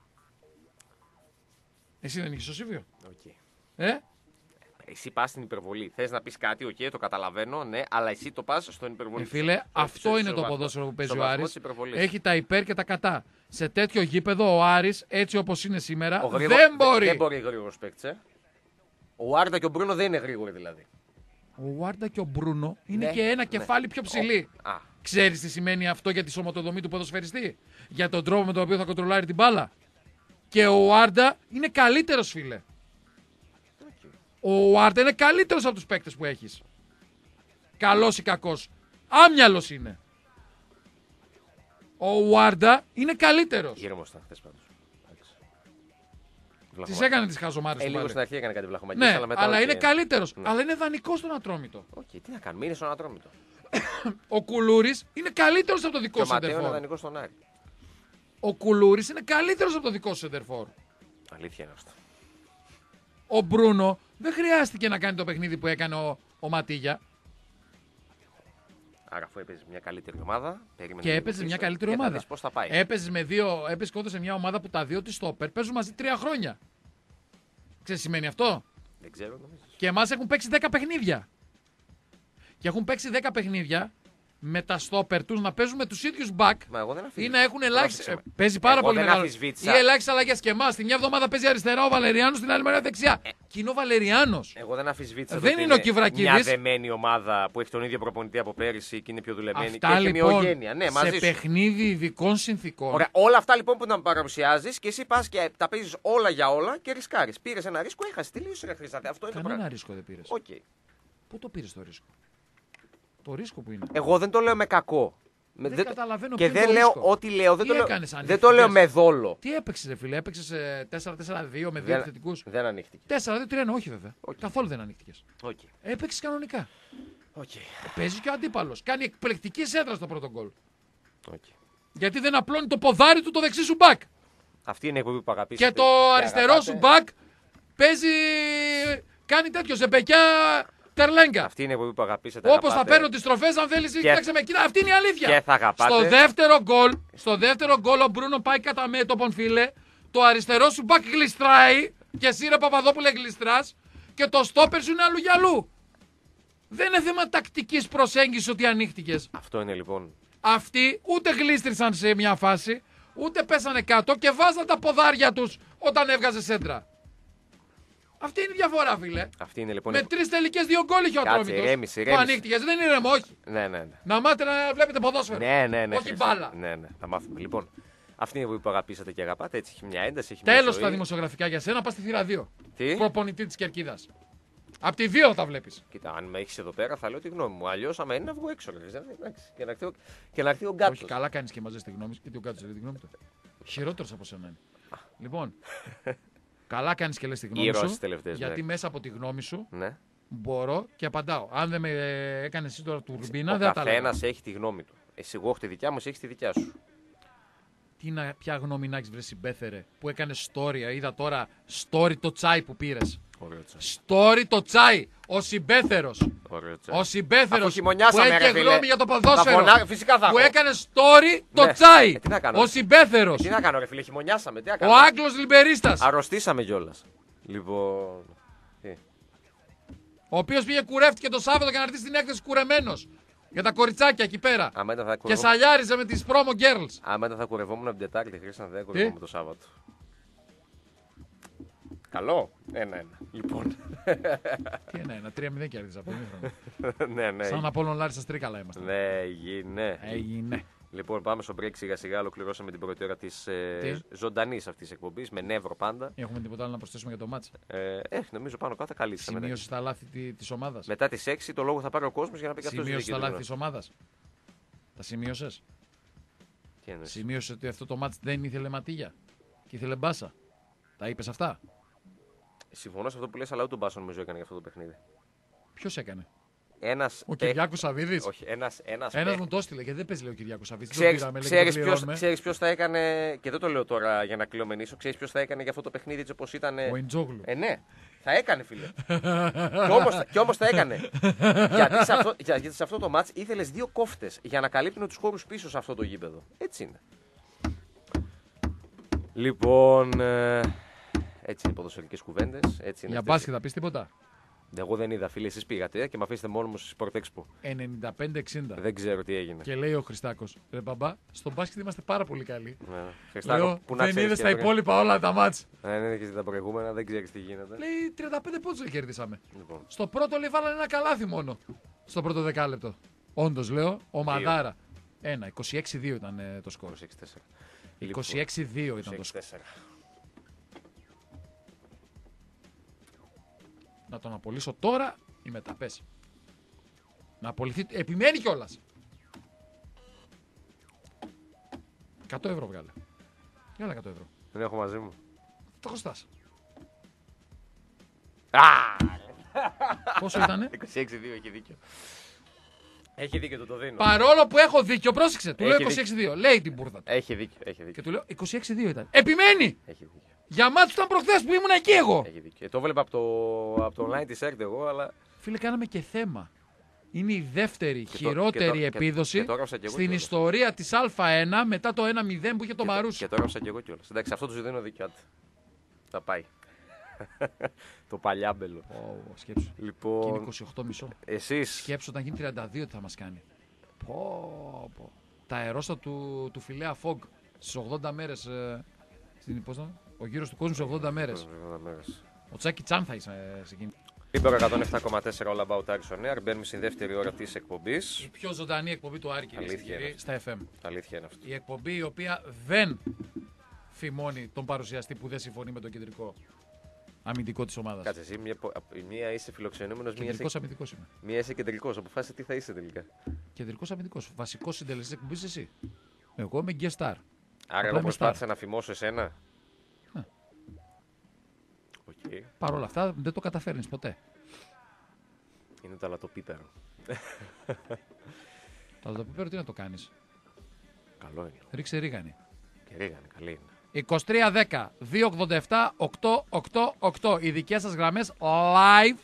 Εσύ δεν είχες στο Σίβιο. Οκ. Εσύ Εσύ πας στην υπερβολή. Θες να πεις κάτι, οκ, το καταλαβαίνω, ναι, αλλά εσύ το πας στον υπερβολή. φίλε, αυτό είναι το βαθμό- ποδόσφαιρο που παίζει στο ο βαθμό Άρης. της υπερβολής. Έχει τα υπέρ και τα κατά. Σε τέτοιο γήπεδο ο Άρης, έτσι όπως είναι σήμερα, Ο δεν μπορεί. Δεν μπορεί γρήγορος παίκτης, Ο Άρντα και ο Μπρούνο δεν είναι γρήγοροι δηλαδή. Ο Βάρντα και ο Μπρούνο είναι Ναι, και ένα ναι. κεφάλι πιο ψηλή. Α, Ξέρεις τι σημαίνει αυτό για τη σωματοδομή του ποδοσφαιριστή? Για τον τρόπο με τον οποίο θα κοντρολάρει την μπάλα. Και ο Άρντα είναι καλύτερος, φίλε. Ο Άρντα είναι καλύτερος από τους παίκτες που έχεις. Καλός ή κακός. Άμυαλος είναι. Ο Άρντα είναι καλύτερος. γύρω ήταν χθες πάντως. Εντάξει. Τις Βλαχωμα- έκανε τις χαζομάρες του λίγο πάλι. στην αρχή έκανε κάτι βλαχομακίες, Ναι, αλλά μετά. αλλά οκ. είναι καλύτερος. Ναι. Αλλά είναι δανεικός στον Ατρόμητο. Οκ, τι να κάνουμε, είναι στον Ατρόμητο. Ο Κουλούρης είναι καλύτερος από το Και δικό ο σου Ματέο είναι σεντερφόρ. δανεικός στον Άρη. Ο Κουλούρης είναι καλύτερος από το δικό σου σεντερφόρ. Αλήθεια είναι αυτό. Ο Μπρούνο δεν χρειάστηκε να κάνει το παιχνίδι που έκανε ο Ματίγια. Άρα, αφού έπαιζε μια καλύτερη ομάδα. Και έπαιζε μια καλύτερη ομάδα. Πώς θα πάει. Έπαιζε κοντά σε μια ομάδα που τα δύο τη στόπερ παίζουν μαζί 3 χρόνια. Ξέρεις τι σημαίνει αυτό? Δεν ξέρω, νομίζω. Και εμάς έχουν παίξει 10 παιχνίδια. Και έχουν παίξει 10 παιχνίδια με τα στόπερ τους να παίζουν με τους ίδιους back. Μα εγώ δεν ή να έχουν ελάχιστα. Πρόσεξε με. Παίζει πάρα Εγώ πολύ δεν μεγάλο. αμφισβήτησα. Ή ελάχιστα αλλαγές και εμάς. Τη μια εβδομάδα παίζει αριστερά ο Βαλεριάνος, την άλλη μέρα δεξιά. Και είναι ο Βαλεριάνος. Εγώ δεν αμφισβήτησα. Δεν είναι ο Κιβρακίδης. Μια δεμένη ομάδα που έχει τον ίδιο προπονητή από πέρυσι και είναι πιο δουλεμένη. Αυτά και έχει λοιπόν ομοιογένεια. Ναι, μαζί σε σου. παιχνίδι ειδικών συνθήκων. Ωραία, όλα αυτά λοιπόν που να παρουσιάζει και εσύ πα και τα παίζει όλα για όλα και ρισκάρει. Πήρε ένα ρίσκο, έχασε. Τελείωσε ρε Χρήσταθε. Αυτό είναι το Κανένα πράγμα. ρίσκο δεν πήρες. Okay. Πού το πήρες το ρίσκο? Το ρίσκο που είναι. Εγώ δεν το λέω με κακό. Δεν καταλαβαίνω και ποιο δεν είναι το λέω ρίσκο. ό,τι λέω. Τι έκανες, Δεν το λέω με δόλο. Τι έπαιξε, ρε φίλε? Έπαιξε 4-4-2 με 2 Δεν- επιθετικούς. Δεν ανοίχτηκε. 4-2-3, όχι βέβαια. Okay. Καθόλου δεν ανοίχτηκες. Okay. Έπαιξε κανονικά. Okay. Παίζει και ο αντίπαλος. Κάνει εκπληκτική σέντρα στο πρώτο γκολ. Okay. Γιατί δεν απλώνει το ποδάρι του το δεξί σου μπακ. Αυτή είναι η εκπομπή που αγαπήσατε. Και το αριστερό σου μπακ παίζει. Κάνει τέτοιο ζεμπεκιά τερλέγκα. Αυτή είναι η εκπομπή που αγαπήσατε. Όπως θα παίρνω τις τροφές, αν θέλεις, κοίταξε με. Κοίτα, αυτή είναι η αλήθεια. Και θα αγαπάτε. Στο δεύτερο γκολ ο Μπρούνο πάει κατά μέτωπον, φίλε. Το αριστερό σου μπακ γλιστράει. Και εσύ, ρε Παπαδόπουλε, γλιστράς. Και το στόπερ σου είναι αλλού για αλλού. Δεν είναι θέμα τακτικής προσέγγισης ότι ανοίχτηκες. Αυτό είναι λοιπόν. Αυτοί ούτε γλίστρισαν σε μια φάση, ούτε πέσανε κάτω και βάζαν τα ποδάρια τους όταν έβγαζε σέντρα. Αυτή είναι η διαφορά, φίλε. Αυτή είναι λοιπόν. Με 3 τελικές 2 γκολ είχε ο Κάτσε, Ατρόμητος. ηρέμησε, Που ηρέμησε. ανοίχτηκες, δεν είναι ήρεμο, όχι. Ναι, ναι, ναι. Να μάθετε να βλέπετε ποδόσφαιρο. Ναι. Όχι Χρήστο. μπάλα. Ναι, ναι. Θα μάθουμε. Λοιπόν, αυτή είναι η εκπομπή που αγαπήσατε και αγαπάτε. Έτσι έχει μια ένταση. Έχει μια Τέλος ζωή. τα δημοσιογραφικά για σένα, πας στη θύρα 2. Τι? Προπονητή της Κερκίδας. Απ' τη 2 τα βλέπεις. Κοίτα, αν με έχει εδώ πέρα θα λέω τη γνώμη μου. Αλλιώ, άμα είναι να βγω έξω. Ρε. Εντάξει. Και να έρθει ο Γκάτσο. Όχι, καλά κάνεις και μαζες τη γνώμη σου, γιατί ο Γκάτσος λέει τη γνώμη του. Χειρότερος από σένα είναι. Λοιπόν, καλά κάνεις και λες τη γνώμη Ήρωας σου, τις τελευταίες γιατί μέρες. μέσα από τη γνώμη σου Ναι. μπορώ και απαντάω. Αν δεν με έκανε εσύ τώρα τουρμπίνα, Ο δεν θα τα έλεγα. καθένα έχει τη γνώμη του. Εσύ, εγώ έχω τη δικιά μου, εσύ έχει τη δικιά σου. Ποια γνώμη να έχεις βρει συμπέθερε που έκανε story, είδα τώρα story το τσάι που πήρες. Ωραίο τσάι. Story το τσάι, ο συμπέθερος. Ωραίο τσάι. Ο συμπέθερος Αφού που χειμωνιάσαμε, έχει ρε φίλε. γνώμη για το ποδόσφαιρο. Φυσικά θα Που έχω. έκανε story το Ναι. τσάι. Τι να κάνω, Ο ρε. συμπέθερος. Τι να κάνω, ρε φίλε, χειμωνιάσαμε. Τι να Ο κάνω. Άγγλος Λιμπερίστας. Αρρωστήσαμε κιόλα. Λοιπόν. Τι. Ο οποίος πήγε κουρεύτηκε το Σάββατο για να έρθει στην έκθεση κουρεμένος. Για τα κοριτσάκια εκεί πέρα. Άμα ήταν θα Και κουρευόμουν. σαλιάριζε με τις promo girls. Άμα ήταν θα κουρευόμουν από την Τετάρτη, χρήσαν δεν κουρευόμουν το Σάββατο. Καλό. 1-1. Λοιπόν. Τι είναι, ένα 3-0 κέρδιζα από τον Ήφρονο. Ναι. Σαν Απόλλων Λάρισα Τρίκαλα είμαστε. Ναι, έγινε. Έγινε. Λοιπόν, πάμε στο break σιγά σιγά. Ολοκληρώσαμε την πρώτη ώρα τη ζωντανή αυτή εκπομπή με νεύρο πάντα. Έχουμε τίποτα άλλο να προσθέσουμε για το μάτς. Νομίζω πάνω κάτω καλή. Σημείωσε τα λάθη της ομάδας. Μετά τις 6 το λόγο θα πάρει ο κόσμο για να πει και αυτό. Σημείωσε τα λάθη της ομάδας. Τα σημείωσες. Τι εννοείς? Σημείωσε ότι αυτό το μάτς δεν ήθελε ματίγια. Και ήθελε μπάσα. Τα είπες αυτά. Συμφωνώ σε αυτό που λες, αλλά ούτε ο Μπάσο νομίζω έκανε για αυτό το παιχνίδι. Ποιος έκανε? Ένας Ο Κυριάκος Σαββίδης. Όχι, ένας Ένας μου το έστειλε γιατί δεν παίζει λέει ο Κυριάκος Σαββίδης. Ξέρεις ποιος θα έκανε, και δεν το λέω τώρα για να κλειομενήσω, ξέρεις ποιος θα έκανε για αυτό το παιχνίδι έτσι όπως ήταν. Ο Ιντζόγλου. Ναι, θα έκανε φίλε. Κι όμως θα έκανε. Γιατί σε αυτό το μάτς ήθελες 2 κόφτες για να καλύπτουν τους χώρους πίσω σε αυτό το γήπεδο. Έτσι είναι. Λοιπόν, έτσι είναι οι ποδοσφαιρικές κουβέντες. Για μπάσκετ θα πεις τίποτα? Εγώ δεν είδα, φίλοι, εσείς πήγατε και με αφήσετε μόνο μου στη Sport Expo. 95-60. Δεν ξέρω τι έγινε. Και λέει ο Χριστάκος, ρε μπαμπά, στο μπάσκετ είμαστε πάρα πολύ καλοί. Ναι. Χριστάκο, Λέω, που να δεν ξέρεις είδες και τα τα υπόλοιπα όλα τα μάτς. Δεν είδες και τα προηγούμενα, δεν ξέρεις τι γίνεται. Λέει 35 πόντους κερδίσαμε. Λοιπόν, Στο πρώτο λέει βάλανε ένα καλάθι μόνο. Στο πρώτο δεκάλεπτο. Όντως λέω, ο Μαδάρα. 26-2 ήταν το σκορ. 26-4. 26-2 ήταν το σκορ. 26-4. Να τον απολύσω τώρα ή μετά, πες. Να απολυθεί, επιμένει κιόλας. 100 ευρώ βγάλε. Βγάλε 100 ευρώ. Δεν έχω μαζί μου. Το χρωστάς. Α! Πόσο ήτανε? 26-2, έχει δίκιο. Έχει δίκιο, το δίνω. Παρόλο που έχω δίκιο, πρόσεξε. Του λέω Έχει 26-2. Λέει την μπουρδα του. Έχει δίκιο. Και του λέω 26-2 ήταν. Επιμένει! Έχει δίκιο. Για μάτς ήταν προχθές που ήμουν εκεί εγώ. Έχει δίκιο. Το βλέπα από το online της ΕΡΤ εγώ, αλλά. Φίλε, κάναμε και θέμα. είναι η δεύτερη χειρότερη επίδοση στην κιόλας. ιστορία της Α1 μετά το 1-0 που είχε το Μαρούσι. Και το έγραψα κι εγώ κιόλας. Εντάξει, αυτό του δίνω δίκιο. Θα πάει. Το παλιάμπελο. Σκέψου. Λοιπόν, Και είναι 28,5. εσείς. Σκέψου όταν γίνει 32 τι θα μας κάνει. Πω. Τα αερόστα του Φιλέα Φόγκ στις 80 μέρες. Ο γύρος του κόσμου στις 80 μέρες. Ο Τσάκι Τσάν θα είσαι σε εκείνη. Λίμπερο 107,4 All About Aris on Air. Μπαίνουμε στην δεύτερη ώρα της εκπομπής. Η πιο ζωντανή εκπομπή του Άρη, κυρίες και κύριοι, στα FM. Αλήθεια είναι αυτό. Η εκπομπή η οποία δεν φημώνει τον παρουσιαστή που δεν συμφωνεί με τον κεντρικό αμυντικό της ομάδας. Κάτσε εσύ, μία είσαι φιλοξενούμενος, Κεντρικός αμυντικός είμαι. μία είσαι κεντρικός. Αποφάσισε τι θα είσαι τελικά. Κεντρικός αμυντικός. Βασικός συντελεστής εκπομπής εσύ. Εγώ είμαι guest star. Άρα εγώ προσπάθησα να φημώσω εσένα. Ναι. Okay. Παρ' όλα αυτά δεν το καταφέρνεις ποτέ. Είναι το αλατοπίπερο. Το αλατοπίπερο τι να το κάνεις. Καλό είναι. Ρίξε ρίγανη. Και ρίγανη, καλή είναι. 23-10-287-888. Οι δικές σας γραμμές live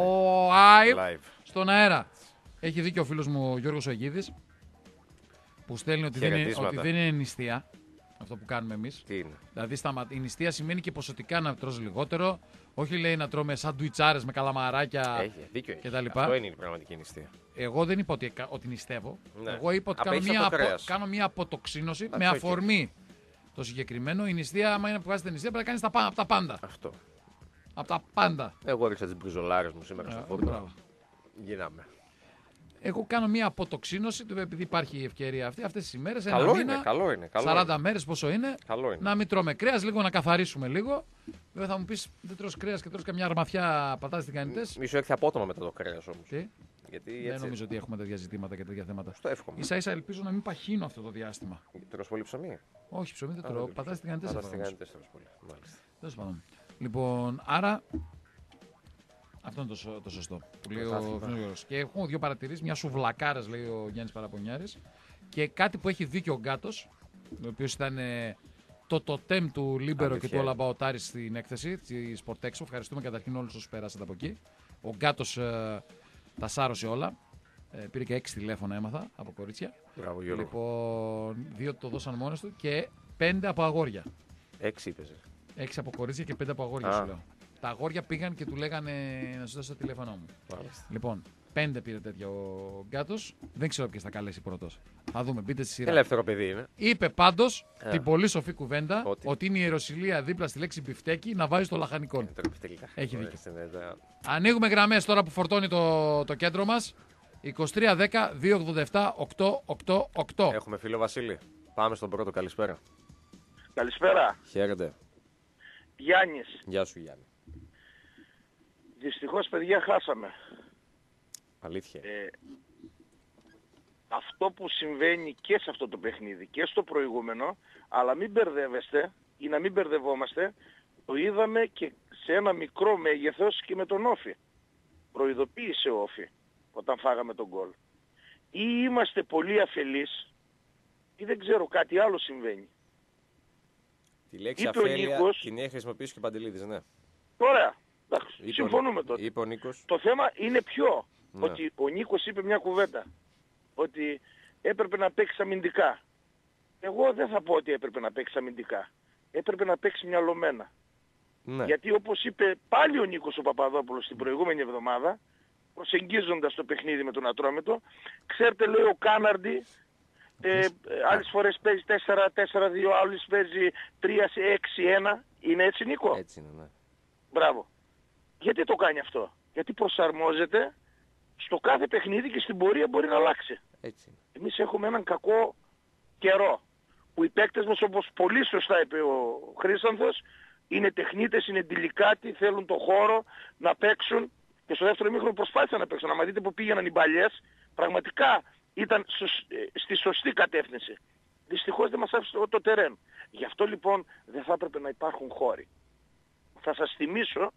στον αέρα. Έχει δίκιο ο φίλος μου ο Γιώργος Αγίδης που στέλνει ότι δεν είναι νηστεία αυτό που κάνουμε εμείς. Τι είναι. Δηλαδή η νηστεία σημαίνει και ποσοτικά να τρως λιγότερο. Όχι λέει να τρώμε σαντουιτσάρες με καλαμαράκια κτλ. Αυτό είναι η πραγματική νηστεία. Εγώ δεν είπα ότι νηστεύω. Ναι. Εγώ είπα ότι κάνω μια αποτοξίνωση με αφορμή το συγκεκριμένο. Η νηστεία, άμα είναι που βγάζετε νηστεία, πρέπει να κάνεις από τα πάντα. Αυτό. Από τα πάντα. Εγώ ρίξα τις μπριζολάρες μου σήμερα στο φόρμα. Γίναμε. Εγώ κάνω μια αποτοξίνωση, επειδή υπάρχει η ευκαιρία αυτή, αυτές τις ημέρες. Καλό είναι. 40 μέρες πόσο είναι. Καλό είναι. Να μην τρώμε κρέας, λίγο να καθαρίσουμε λίγο. Βέβαια θα μου πεις, δεν τρως κρέας και τρως καμιά αρμαθιά πατάτες τηγανιτές. Μη σου έρθει απότομα μετά το κρέας όμως. Τι? Γιατί δεν έτσι... νομίζω ότι έχουμε τέτοια ζητήματα και τέτοια θέματα. Στο εύχομαι. Ίσα-ίσα ελπίζω να μην παχύνω αυτό το διάστημα. Τρως πολύ ψωμί. Όχι, ψωμί δεν τρώω. Πατάτες τηγανιτές. Τέλος πάντων. Λοιπόν, άρα. Αυτό είναι το σωστό που λέει ο Γιώργος. Και έχω δύο παρατηρήσεις. Μια σουβλακάρας, λέει ο Γιάννης Παραπονιάρης. Και κάτι που έχει δίκιο ο Γκάτος, ο οποίος ήταν το τοτέμ του Λίμπερο και του Ολαμπαοτάρη στην έκθεση τη Sportexpo. Ευχαριστούμε καταρχήν όλους όσους πέρασατε από εκεί. Ο Γκάτος τα σάρωσε όλα. Πήρε και 6 τηλέφωνα, έμαθα από κορίτσια. Μπράβο, Γιώργο. Λοιπόν, 2 το δώσαν μόνος του και 5 από αγόρια. 6 είπες. 6 από κορίτσια και 5 από αγόρια, σου λέω. Τα αγόρια πήγαν και του λέγανε να σου δώσω το τηλέφωνό μου. Μάλιστα. Λοιπόν, 5 πήρε τέτοιο ο Γκάτος. Δεν ξέρω ποιος θα καλέσει πρώτος. Θα δούμε, μπείτε στη σειρά. Ελεύθερο παιδί είναι. Είπε πάντως την πολύ σοφή κουβέντα ότι είναι η ιεροσυλία δίπλα στη λέξη μπιφτέκι να βάζει το λαχανικό. Έχει δίκιο. Ανοίγουμε γραμμές τώρα που φορτώνει το κέντρο μας. 23-10-287-888. Έχουμε φίλο Βασίλη. Πάμε στον πρώτο. Καλησπέρα. Καλησπέρα. Χαίρετε. Γιάννης. Γεια σου, Γιάννη. Δυστυχώς, παιδιά, χάσαμε. Αλήθεια. Αυτό που συμβαίνει και σε αυτό το παιχνίδι και στο προηγούμενο, αλλά μην μπερδεύεστε ή να μην μπερδευόμαστε, το είδαμε και σε ένα μικρό μέγεθος και με τον Όφη. Προειδοποίησε ο Όφη όταν φάγαμε τον γκολ. Ή είμαστε πολύ αφελείς ή δεν ξέρω, κάτι άλλο συμβαίνει. Τη λέξη αφέλεια την έχει χρησιμοποιήσει και ο Παντελίδης, ναι. Ωραία. Συμφωνούμε τότε. Είπε ο Νίκος. Το θέμα είναι ποιο. Ναι. Ότι ο Νίκος είπε μια κουβέντα. Ότι έπρεπε να παίξει αμυντικά. Εγώ δεν θα πω ότι έπρεπε να παίξει αμυντικά. Έπρεπε να παίξει μυαλωμένα. Ναι. Γιατί όπως είπε πάλι ο Νίκος ο Παπαδόπουλος την προηγούμενη εβδομάδα, προσεγγίζοντας το παιχνίδι με τον Ατρόμητο, ξέρετε, λέει ο Κάναρντι, άλλες φορές παίζει 4-4-2, άλλες παίζει 3-6-1. Είναι έτσι, Νίκο? Έτσι είναι, ναι. Μπράβο. Γιατί το κάνει αυτό? Γιατί προσαρμόζεται στο κάθε παιχνίδι και στην πορεία μπορεί να αλλάξει. Έτσι. Εμείς έχουμε έναν κακό καιρό που οι παίκτες μας, όπως πολύ σωστά είπε ο Χρήστανθος, είναι τεχνίτες, είναι ντιλικάτοι, θέλουν το χώρο να παίξουν και στο δεύτερο ημίχρονο προσπάθησαν να παίξουν. Αν δείτε που πήγαιναν οι μπαλιές, πραγματικά ήταν στη σωστή κατεύθυνση. Δυστυχώς δεν μας άφησε το τερέν. Γι' αυτό λοιπόν δεν θα έπρεπε να υπάρχουν χώροι. Θα σας θυμίσω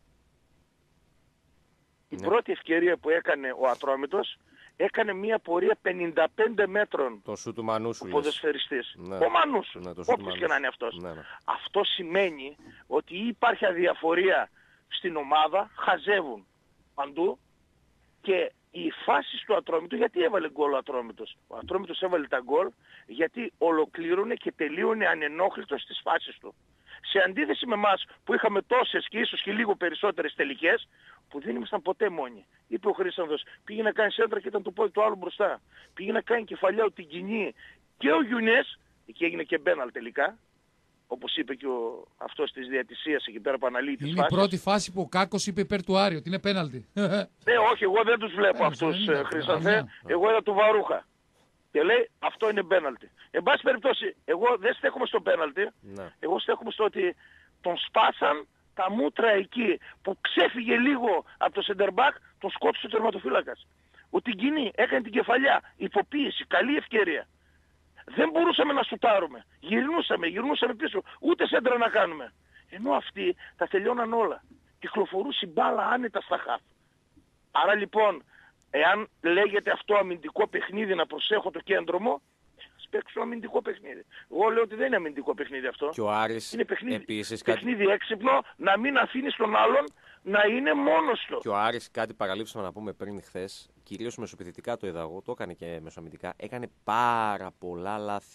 η πρώτη ευκαιρία που έκανε ο Ατρόμητος, έκανε μια πορεία 55 μέτρων. Το σου του Μανούσου. Ο ποδοσφαιριστής. Ναι. Ο Μανούσου. Ναι, όποιος και να είναι αυτός. Ναι, ναι. Αυτό σημαίνει ότι υπάρχει αδιαφορία στην ομάδα, χαζεύουν παντού και οι φάσεις του Ατρόμητου, γιατί έβαλε γκολ ο Ατρόμητος? Ο Ατρόμητος έβαλε τα γκολ γιατί ολοκλήρωνε και τελείωνε ανενόχλητος στις φάσεις του. Σε αντίθεση με εμάς που είχαμε τόσες και ίσως και λίγο περισσότερες τελικές, που δεν ήμασταν ποτέ μόνοι. Είπε ο Χρήσανδος, πήγε να κάνει σέντρα και ήταν το πόδι του άλλου μπροστά. Πήγε να κάνει κεφαλιά την κοινή και ο Γιουνές, εκεί έγινε και μπέναλ τελικά, όπως είπε και αυτός της διαιτησίας εκεί πέρα που αναλύει τις φάσεις. Είναι η πρώτη φάση που ο Κάκος είπε υπέρ του Άρη, ότι είναι πέναλτι. Ναι, όχι, εγώ δεν τους βλέπω αυτούς, Χρήσανθε, εγώ είδα του Βαρούχα. Και λέει αυτό είναι πέναλτι. Εν πάση περιπτώσει, εγώ δεν στέκομαι στο πέναλτι, εγώ στέκομαι στο ότι τον σπάσαν τα μούτρα εκεί που ξέφυγε λίγο από το center back, τον σκότωσε ο τερματοφύλακας. Ο Τιγκινή έκανε την κεφαλιά, υποποίηση, καλή ευκαιρία. Δεν μπορούσαμε να σουτάρουμε. Γυρνούσαμε πίσω, ούτε σέντρα να κάνουμε. Ενώ αυτοί τα τελειώναν όλα. Κυκλοφορούσε η μπάλα άνετα στα χαφ. Άρα λοιπόν, εάν λέγεται αυτό αμυντικό παιχνίδι, να προσέχω το κέντρο μου, ας παίξω αμυντικό παιχνίδι. Εγώ λέω ότι δεν είναι αμυντικό παιχνίδι αυτό. Και ο Άρης είναι παιχνίδι, επίσης παιχνίδι έξυπνο, να μην αφήνεις τον άλλον να είναι μόνος του. Και ο Άρης, κάτι παραλείψαμε να πούμε πριν χθες, κυρίως μεσοπαιδευτικά το είδα εγώ, το έκανε και μεσοαμυντικά, έκανε πάρα πολλά λάθη.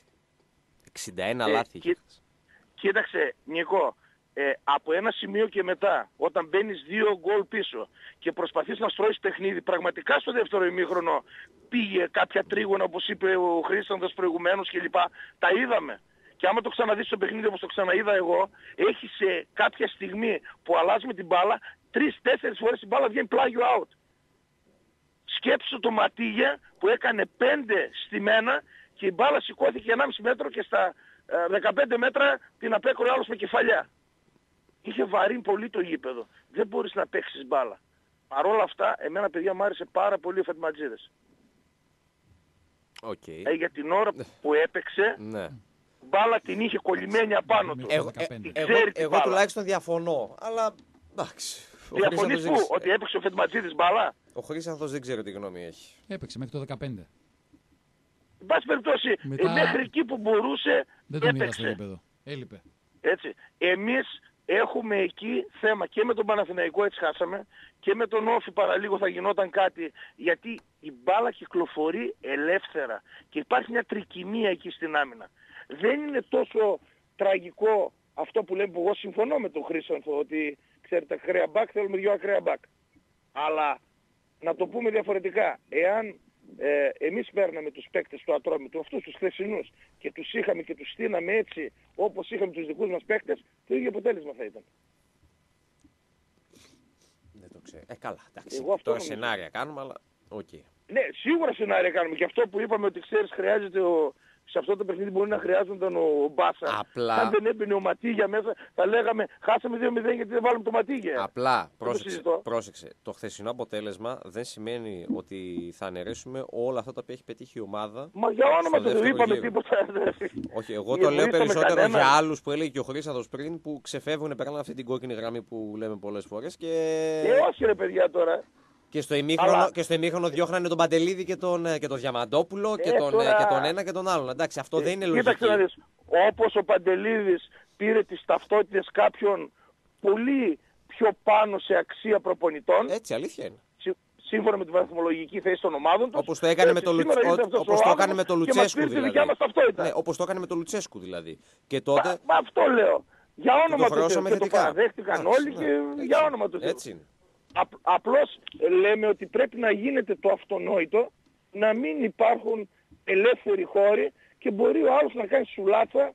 61 λάθη. Κοίταξε, Νικό, από ένα σημείο και μετά, όταν μπαίνεις 2 γκολ πίσω και προσπαθείς να στρώεις παιχνίδι, πραγματικά στο δεύτερο ημίχρονο πήγε κάποια τρίγωνα, όπως είπε ο Χρήστανδος προηγουμένως κλπ. Τα είδαμε. Και άμα το ξαναδείς στο παιχνίδι όπως το ξαναείδα εγώ, έχει σε κάποια στιγμή που αλλάζουμε την μπάλα, 3-4 φορές η μπάλα βγαίνει πλάγιο out. Σκέψου το Ματίγια που έκανε 5 στη μένα και η μπάλα σηκώθηκε 1,5 μέτρο και στα 15 μέτρα την απέκρουε άλλος με κεφαλιά. Είχε βαρύνει πολύ το γήπεδο. Δεν μπορείς να παίξεις μπάλα. Παρ' όλα αυτά, εμένα παιδιά μου άρεσε πάρα πολύ ο Φατματζίδης. Για την ώρα που έπαιξε, μπάλα την είχε κολλημένη απάνω του. Εγώ τουλάχιστον διαφωνώ, αλλά εντάξει. Διαφωνείς πού, ότι έπαιξε ο Φατματζίδης μπάλα? Ο Χρήσανθος δεν ξέρω τι γνώμη έχει. Έπαιξε μέχρι το 15. Εν πάση περιπτώσει, μέχρι εκεί που μπορούσε, δεν τον είδα στο γήπεδο. Έλειπε. Έτσι. Εμείς έχουμε εκεί θέμα και με τον Παναθηναϊκό, έτσι χάσαμε, και με τον Όφη παραλίγο θα γινόταν κάτι, γιατί η μπάλα κυκλοφορεί ελεύθερα και υπάρχει μια τρικυμία εκεί στην άμυνα. Δεν είναι τόσο τραγικό αυτό που λέμε, που εγώ συμφωνώ με τον Χρήσανθο, ότι ξέρετε, ακραία μπακ θέλουμε 2 ακραία μπακ. Αλλά να το πούμε διαφορετικά, εάν εμείς παίρναμε τους παίκτες του Ατρόμητου, αυτούς τους χθεσινούς, και τους είχαμε και τους στείναμε έτσι όπως είχαμε τους δικούς μας παίκτες, το ίδιο αποτέλεσμα θα ήταν. Δεν το ξέρω. Καλά, εντάξει. Τώρα σενάρια κάνουμε, αλλά οκ. Ναι, σίγουρα σενάρια κάνουμε. Και αυτό που είπαμε ότι ξέρεις χρειάζεται σε αυτό το παιχνίδι μπορεί να χρειάζονταν ο Μπάσα. Απλά... Αν δεν έμπαινε ο Ματίγια μέσα, θα λέγαμε χάσαμε 2-0 γιατί δεν βάλουμε το Ματίγια. Απλά, πρόσεξε. Το χθεσινό αποτέλεσμα δεν σημαίνει ότι θα αναιρέσουμε όλα αυτά τα οποία έχει πετύχει η ομάδα. Μα για όνομα του δεν είπαμε τίποτα. Όχι, εγώ το λέω περισσότερο για άλλους που έλεγε και ο Χρήσανθος πριν, που ξεφεύγουν, περνάνε αυτή την κόκκινη γραμμή που λέμε πολλές φορές. Όχι ρε παιδιά τώρα. Και στο ημίχρονο διώχνανε τον Παντελίδη και τον Διαμαντόπουλο και τον ένα και τον άλλον. Εντάξει, αυτό δεν είναι λογικό. Κοίταξε να δεις, όπως ο Παντελίδης πήρε τις ταυτότητες κάποιων πολύ πιο πάνω σε αξία προπονητών. Έτσι, αλήθεια είναι. Σύμφωνα με τη βαθμολογική θέση των ομάδων τους. Όπως το έκανε με τον Λουτσέσκου δηλαδή. Ναι, όπως το έκανε με τον Λουτσέσκου δηλαδή. Και τότε... αυτό λέω. Για όνομα του Θεού. Και το παραδέχτηκαν όλοι και για όνομα του Θεού. Έτσι είναι. Απλώς λέμε ότι πρέπει να γίνεται το αυτονόητο, να μην υπάρχουν ελεύθεροι χώροι και μπορεί ο άλλος να κάνει σουλάτσα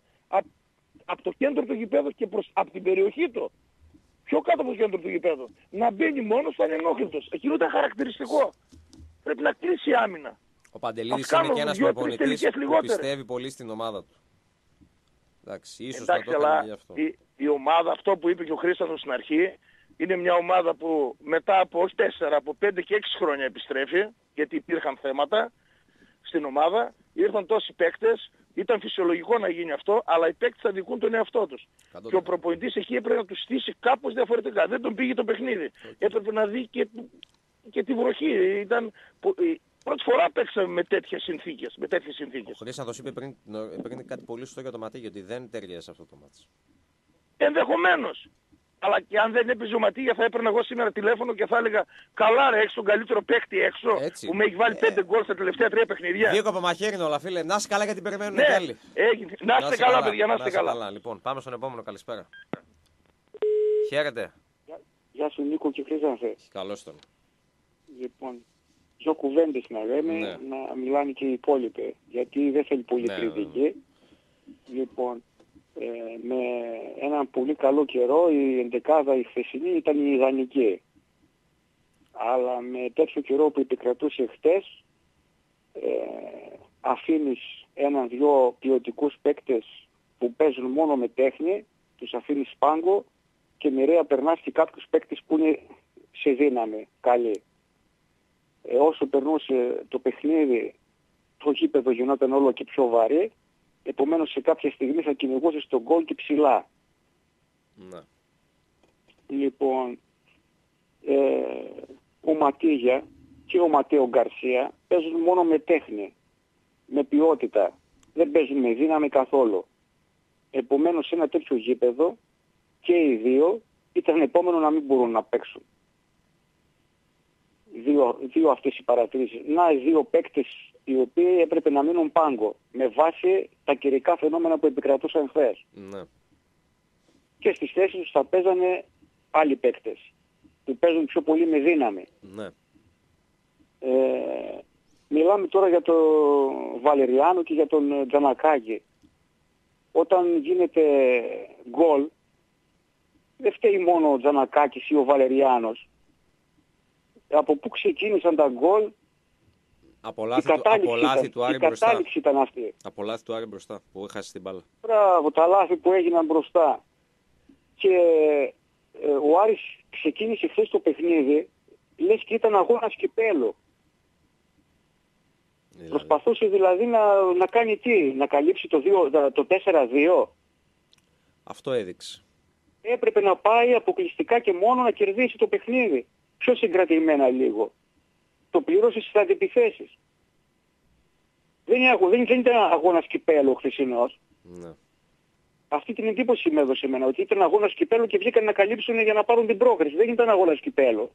από το κέντρο του γηπέδου και από την περιοχή του. Πιο κάτω από το κέντρο του γηπέδου. Να μπαίνει μόνος του ανενόχλητος. Εκείνο ήταν χαρακτηριστικό. Πρέπει να κλείσει η άμυνα. Ο Παντελίδης είναι και ένας προπονητής που πιστεύει πολύ στην ομάδα του. Εντάξει, ίσως να το έκανε γι' αυτό. Η ομάδα, αυτό που είπε και ο Χρήστανος στην αρχή, είναι μια ομάδα που μετά από όχι 4, από 5 και 6 χρόνια επιστρέφει, γιατί υπήρχαν θέματα στην ομάδα, ήρθαν τόσοι παίκτες, ήταν φυσιολογικό να γίνει αυτό, αλλά οι παίκτες θα δικούν τον εαυτό τους. Και ο προπονητής εκεί έπρεπε να τους στήσει κάπως διαφορετικά. Δεν τον πήγε το παιχνίδι. Έπρεπε να δει και τη βροχή. Ήταν... Πρώτη φορά παίξαμε με τέτοιες συνθήκες. Ο Χρήστανθος είπε πριν κάτι πολύ σωστό για το Ματίγιο, ότι δεν ταιριάζει αυτό το μάτς. Ενδεχομένως. Αλλά και αν δεν έπαιζε ο Ματίγια θα έπαιρνα εγώ σήμερα τηλέφωνο και θα έλεγα καλά ρε, έχεις τον καλύτερο παίκτη έξω Έτσι. που με έχει βάλει 5 γκολ στα τελευταία 3 παιχνίδια. Δύο καπαμαχαίρι όλα, φίλε. Να είσαι καλά γιατί περιμένουν Ναι, κι άλλοι. έγινε. Να είστε καλά παιδιά, να είστε καλά. Λοιπόν, πάμε στον επόμενο. Καλησπέρα. Χαίρετε. Γεια σου Νίκο και Χρήστανθε. Καλώς τον. Λοιπόν, δύο κουβέντες να λέμε, Ναι. να μιλάνε και οι υπόλοιποι, γιατί δεν θέλει πολύ Ναι, κριτική. Λοιπόν, με έναν πολύ καλό καιρό η εντεκάδα η χθεσινή ήταν η ιδανική. Αλλά με τέτοιο καιρό που επικρατούσε χτες, αφήνεις έναν-δυο ποιοτικούς παίκτες που παίζουν μόνο με τέχνη, τους αφήνεις πάγκο και μοιραία περνάς και κάποιους παίκτες που είναι σε δύναμη, καλή. Όσο περνούσε το παιχνίδι, το γήπεδο γινόταν όλο και πιο βαρύ, επομένως σε κάποια στιγμή θα κυνηγούσε τον γκολ και ψηλά. Ναι. Λοιπόν, ο Ματίγια και ο Ματέο Γκαρσία παίζουν μόνο με τέχνη, με ποιότητα. Δεν παίζουν με δύναμη καθόλου. Επομένως σε ένα τέτοιο γήπεδο και οι δύο ήταν επόμενο να μην μπορούν να παίξουν. Δύο αυτές οι παρατηρήσεις. Να οι δύο παίκτες οι οποίοι έπρεπε να μείνουν πάγκο με βάση τα καιρικά φαινόμενα που επικρατούσαν χθες. Ναι. Και στις θέσεις τους θα παίζανε άλλοι παίκτες που παίζουν πιο πολύ με δύναμη. Ναι. Μιλάμε τώρα για τον Βαλεριάνο και για τον Τζανακάκη. Όταν γίνεται γκολ, δεν φταίει μόνο ο Τζανακάκης ή ο Βαλεριάνος. Από πού ξεκίνησαν τα γκολ, η κατάληξη ήταν αυτή. Από λάθη του Άρη μπροστά, που έχασε την μπάλα. Μπράβο, τα λάθη που έγιναν μπροστά. Και ο Άρης ξεκίνησε χθες το παιχνίδι, λες και ήταν αγώνας κυπέλλου. Προσπαθούσε δηλαδή να κάνει τι, να καλύψει το 4-2. Αυτό έδειξε. Έπρεπε να πάει αποκλειστικά και μόνο να κερδίσει το παιχνίδι. Πιο συγκρατημένα λίγο. Το πλήρωσε στις αντιπιθέσεις. Δεν ήταν αγώνας κυπέλλου ο χθεσινός. Ναι. Αυτή την εντύπωση με έδωσε εμένα, ότι ήταν αγώνας κυπέλλου και βγήκαν να καλύψουν για να πάρουν την πρόκριση. Δεν ήταν αγώνας κυπέλλου.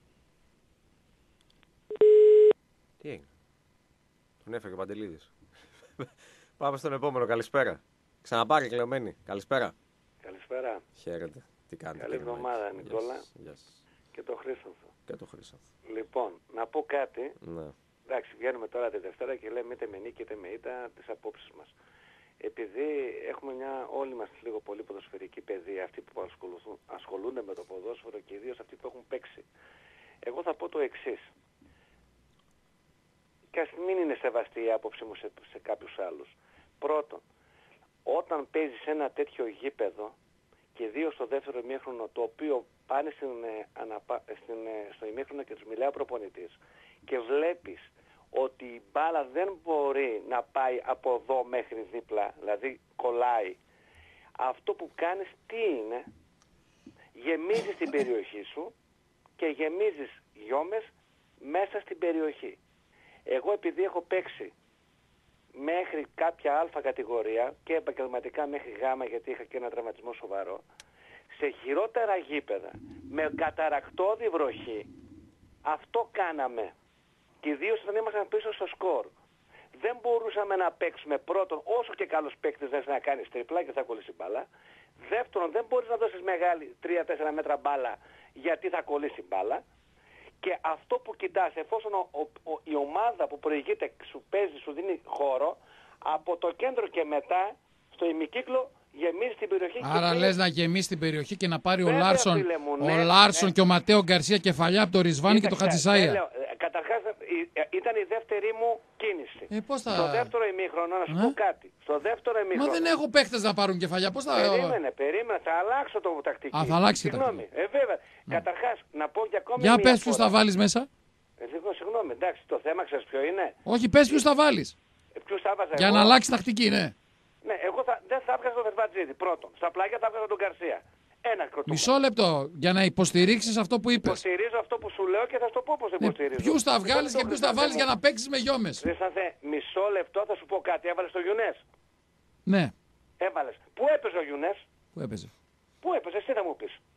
Τι έγινε. Τον έφερε ο Παντελίδης. Πάμε στον επόμενο. Καλησπέρα. Ξαναπάρει κλεωμένη. Καλησπέρα. Καλησπέρα. Χαίρετε. Τι κάνετε. Καλή εβδομάδα, Νικόλα. Γεια σας. Και το Χρήστανθο. Και το Χρήστανθο. Λοιπόν, να πω κάτι. Ναι. Εντάξει, βγαίνουμε τώρα τη Δευτέρα και λέμε είτε με νίκη είτε με ήττα τις απόψεις μας. Επειδή έχουμε όλοι μας λίγο πολύ ποδοσφαιρική παιδεία, αυτοί που ασχολούνται με το ποδόσφαιρο και ιδίως αυτοί που έχουν παίξει. Εγώ θα πω το εξής. Και ας μην είναι σεβαστή η άποψή μου σε κάποιους άλλους. Πρώτον, όταν παίζεις ένα τέτοιο γήπεδο και ιδίως στο δεύτερο ημίχρονο, το οποίο πάνε στο ημίχρονο και τους μιλάει ο προπονητής και βλέπεις ότι η μπάλα δεν μπορεί να πάει από εδώ μέχρι δίπλα, δηλαδή κολλάει. Αυτό που κάνεις τι είναι? Γεμίζεις την περιοχή σου και γεμίζεις γιόμες μέσα στην περιοχή. Εγώ επειδή έχω παίξει μέχρι κάποια αλφα κατηγορία και επαγγελματικά μέχρι γάμα, γιατί είχα και ένα τραυματισμό σοβαρό, σε χειρότερα γήπεδα, με καταρακτώδη βροχή, αυτό κάναμε. Και ιδίως όταν ήμασταν πίσω στο σκορ. Δεν μπορούσαμε να παίξουμε πρώτον, όσο και καλός παίκτης δεν να κάνεις τρίπλα και θα κολλήσει μπάλα. Δεύτερον, δεν μπορείς να δώσεις μεγάλη 3-4 μέτρα μπάλα γιατί θα κολλήσει μπάλα. Και αυτό που κοιτάς, εφόσον η ομάδα που προηγείται σου παίζει, σου δίνει χώρο, από το κέντρο και μετά, στο ημικύκλο, γεμίζει την περιοχή. Άρα λες να γεμίσει την περιοχή και να πάρει Βέβαια, ο Λάρσον και ο Ματέο Γκαρσία κεφαλιά από το Ρισβάνι και το Χατζησάια. Καταρχάς ήταν η δεύτερη μου κίνηση. Στο δεύτερο ημίχρονο, να σου πω κάτι. Στο δεύτερο ημίχρονο. Μα δεν έχω παίχτες να πάρουν κεφαλιά. Πώς θα... Περίμενε, θα αλλάξω το τακτική. Α, θα αλλάξει και τακτική. Βέβαια. Καταρχάς, να πω για ακόμη για πες ποιους θα βάλεις μέσα. Συγγνώμη, εντάξει, το θέμα ξέρεις ποιο είναι? Όχι, πες ποιους θα βάλεις. Ποιους θα βάζα για εγώ? να αλλάξει τακτική, ναι. Ναι, εγώ δεν θα έβγαζα τον Βερβατζίδη, πρώτον. Στα πλάγια θα έβγαζα τον Γκαρσία. Ένα κροτούμενο. Μισό λεπτό, για να υποστηρίξεις αυτό που είπες. Υποστηρίζω αυτό που σου λέω και θα σου το πω πώς υποστηρίζω. Ποιους θα βγάλεις και ποιους θα βάλεις για να παίξεις με γιόμες. Μισό λεπτό θα σου πω κάτι. Έβαλες το Γιουνές? Ναι. Έβαλες. Πού έπαιζε ο Γιουνές? Πού έπαιζε? Πού έπαιζε, εσύ θα μου πεις.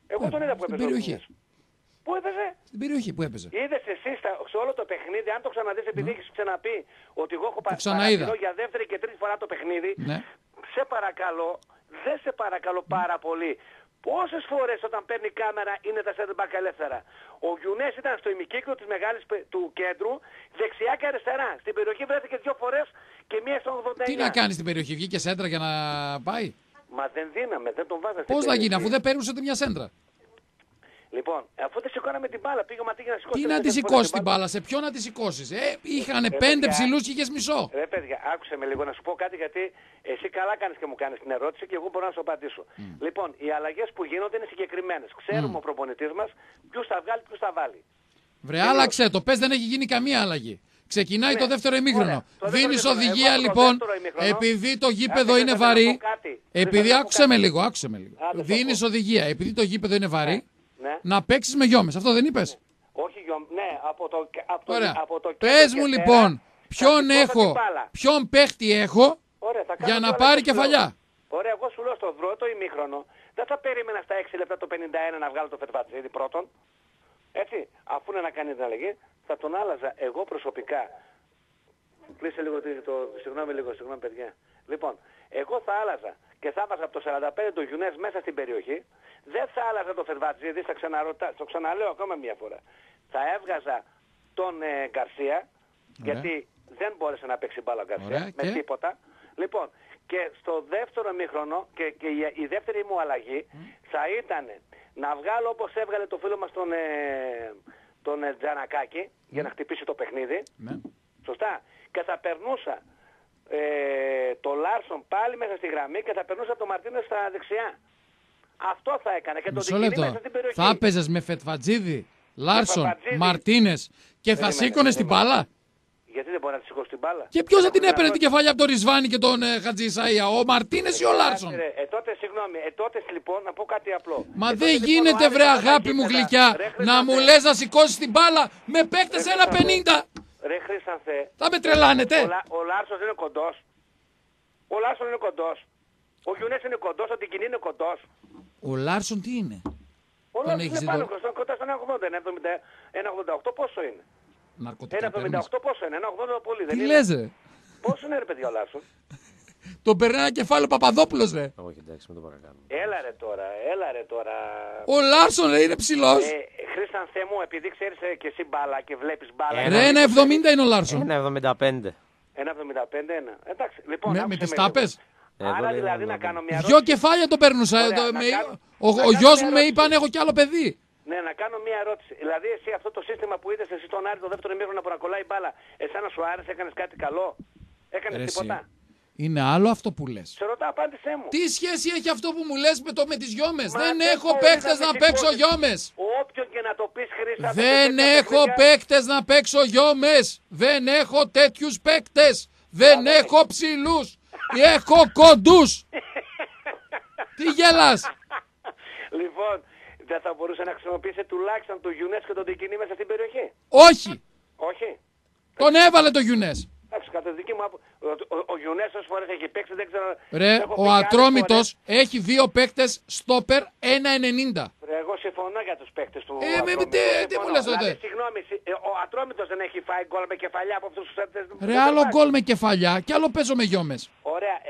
Εγώ τον είδα που στην έπαιζε. ο περιοχή. Νούνιες. Πού έπαιζε? Στην περιοχή που έπαιζε. Είδες εσύ σε όλο το παιχνίδι, αν το ξαναδείς, επειδή έχεις ξαναπεί ότι εγώ έχω ξαναείδα. παρατηρώ για δεύτερη και τρίτη φορά το παιχνίδι, Ναι. σε παρακαλώ, δεν σε παρακαλώ πάρα πολύ. Πόσες φορές όταν παίρνει κάμερα είναι τα center back ελεύθερα. Ο Γιουνές ήταν στο ημικύκλιο της μεγάλης του κέντρου, δεξιά και αριστερά. Στην περιοχή βρέθηκε 2 φορές και μία στο 89. Τι να κάνει στην περιοχή, βγήκε σέντρα για να πάει. Μα δεν δίναμε, δεν τον βάζαμε στην Πώς θα περιοχή. γίνει, αφού δεν παίρνει ούτε μια σέντρα. Λοιπόν, αφού δεν σηκώναμε την μπάλα, πήγε ο Ματίγια να σηκώσει. Τι να τη σηκώσει την μπάλα, σε ποιον να τη σηκώσει. Είχαν 5 παιδιά. ψηλού και είχε μισό. Ρε παιδιά, άκουσε με λίγο να σου πω κάτι, γιατί εσύ καλά κάνεις και μου κάνεις την ερώτηση και εγώ μπορώ να σου απαντήσω. Λοιπόν, οι αλλαγές που γίνονται είναι συγκεκριμένες. Ξέρουμε ο προπονητής μας ποιους θα βγάλει, ποιους θα βάλει. Βρε, άλλαξε το. Πες δεν έχει γίνει καμία αλλαγή. Ξεκινάει Ναι. το δεύτερο ημίχρονο. Ωραία. Το Δίνει δεύτερο οδηγία ημίχρονο. λοιπόν, Εγώ το δεύτερο ημίχρονο. επειδή το γήπεδο Άκουσε, είναι θέλω να βαρύ. πω κάτι. Επειδή Θέλω να πω άκουσε με κάτι. λίγο, άκουσε με λίγο. Άντε, Δίνει θα πω. οδηγία, επειδή το γήπεδο είναι βαρύ, Ναι. να παίξει με γιόμες. Αυτό δεν είπε. Όχι, ναι, Ωραία. από το Πες κέντρο μου και λοιπόν, πέρα, ποιον θα σηκώσω έχω, την μπάλα. ποιον παίχτη έχω Ωραία, θα κάνω για να τώρα πάρει τι σου λέω. κεφαλιά. Ωραία, εγώ σου λέω στο πρώτο ημίχρονο δεν θα περίμενα στα 6 λεπτά το 51 να βγάλω το Φετβατζίδη πρώτον. Έτσι, αφού είναι να κάνει την αλλαγή, θα τον άλλαζα εγώ προσωπικά. Κλείσε λίγο συγγνώμη παιδιά. Λοιπόν, εγώ θα άλλαζα και θα βάζα από το 45 το Γιουνές μέσα στην περιοχή. Δεν θα άλλαζα το Φετβατζίδη, το ξαναλέω ακόμα μια φορά. Θα έβγαζα τον Γκαρσία, γιατί δεν μπόρεσε να παίξει μπάλα ο Γκαρσία Ωραία, με και? τίποτα. Λοιπόν, και στο δεύτερο ημίχρονο και η δεύτερη μου αλλαγή θα ήταν να βγάλω όπως έβγαλε το φίλο μας τον Τζανακάκη για να χτυπήσει το παιχνίδι. Ναι. Σωστά. Και θα περνούσα το Λάρσον πάλι μέσα στη γραμμή και θα περνούσα το Μαρτίνες στα δεξιά. Αυτό θα έκανε και το Μισό δικινεί λεπτό. μέσα στην περιοχή. Θα έπαιζε με Φετφατζίδη, Λάρσον, Φετφατζίδη. Μαρτίνες και θα Περίμενε, σήκωνε την περίμενε. μπάλα. Γιατί δεν μπορεί να τη σηκώσει την μπάλα. Και ποιο θα την Έχω έπαιρνε την δυνατότητα. κεφαλιά από τον Ρισβάνη και τον Χατζη Ισαΐα, ο Μαρτίνες ή ο Λάρσον. Τότε συγγνώμη, τότε λοιπόν να πω κάτι απλό. Μα Τότε, δεν λοιπόν, γίνεται ο Άρης βρε θα αγάπη μου γήπεδα. γλυκιά Ρε, να μου Χρήστανθε. λες να σηκώσει την μπάλα με παίκτες Ρε, 1,50. Ρε Χρήστανθε. Θα με τρελάνετε. Ο Λάρσον είναι κοντός. Ο Λάρσον είναι κοντός. Ο Γιουνές είναι κοντός, ο Τικινή είναι κοντός. Ο Λάρσον τι είναι. Ο Λάρσον έχεις είναι πάνω δει κοντά στον 1,80. 1,88 πόσο είναι. Ναρκωτικά παίρνεις. 1,78 πόσο είναι. 1,80 πολύ δεν Τι είναι. λες ρε. Πόσο είναι ρε παιδιά ο Λάρσον. Τον περνάει ένα κεφάλαιο Παπαδόπουλος ρε. Όχι, εντάξει, μην το παρακάνουμε. Έλα ρε τώρα. Ο Λάρσον ρε είναι ψηλός. Χρήσαν Θεέ μου, επειδή ξέρεις και εσύ μπάλα και βλέπεις μπάλα. Ρε 1,70 είναι ο Λάρσον. 1,75. 1,75 ένα. Εντάξει, λοιπόν. Με άκουσε τις με τάπες. λίγο. Άρα δηλαδή να κάνω μια Δυο ερώτηση. κεφάλια το παίρνουσα. Ωραία, Το- να με- κάνω- Ο να κάνω γιος μια μου με ερώτηση. είπαν έχω κι άλλο παιδί. Ναι, να κάνω μια ερώτηση. Δηλαδή, εσύ αυτό το σύστημα που είδες εσύ τον Άρη το δεύτερο ημίχρονο που να κολλάει μπάλα, εσένα σου άρεσε, έκανες κάτι καλό. Έκανες Ρε, εσύ. τίποτα. Είναι άλλο αυτό που λες. Σε ρωτάω, απάντησέ μου. Τι σχέση έχει αυτό που μου λες με τις γιόμες. Μα Δεν δεν έχω μπορείς παίκτες να να με παίξω σηκώσεις. γιόμες. Όποιον και να το πεις Χρήστα. Δεν έχω παίκτες να παίξω γιόμες. Δεν έχω τέτοιους παίκτες. Δεν έχω ψηλούς. Έχω κοντούς. Τι γελάς. Λοιπόν, δεν θα μπορούσε να χρησιμοποιήσει τουλάχιστον του Γιουνές και τον Τικινή μέσα στην περιοχή. Όχι. Όχι. Τον έβαλε το Γιουνές. Εντάξει, κατά τη δική μου άποψη, ο Γιουνές όσες φορές έχει παίξει, δεν ξέρω. Ρε, έχω πει ο και άλλες Ατρόμητος φορές. έχει 2 παίκτες στόπερ 1,90. Ρε, εγώ συμφωνώ για τους παίκτες του. με- Ατρόμητου, τι συμφωνώ. μου λες τότε? Δηλαδή, συγγνώμη, ο Ατρόμητος δεν έχει φάει γκολ με κεφαλιά από αυτούς τους έντες. Ρε, άλλο γκολ με κεφαλιά και άλλο παίζω με γιόμες. Ωραία,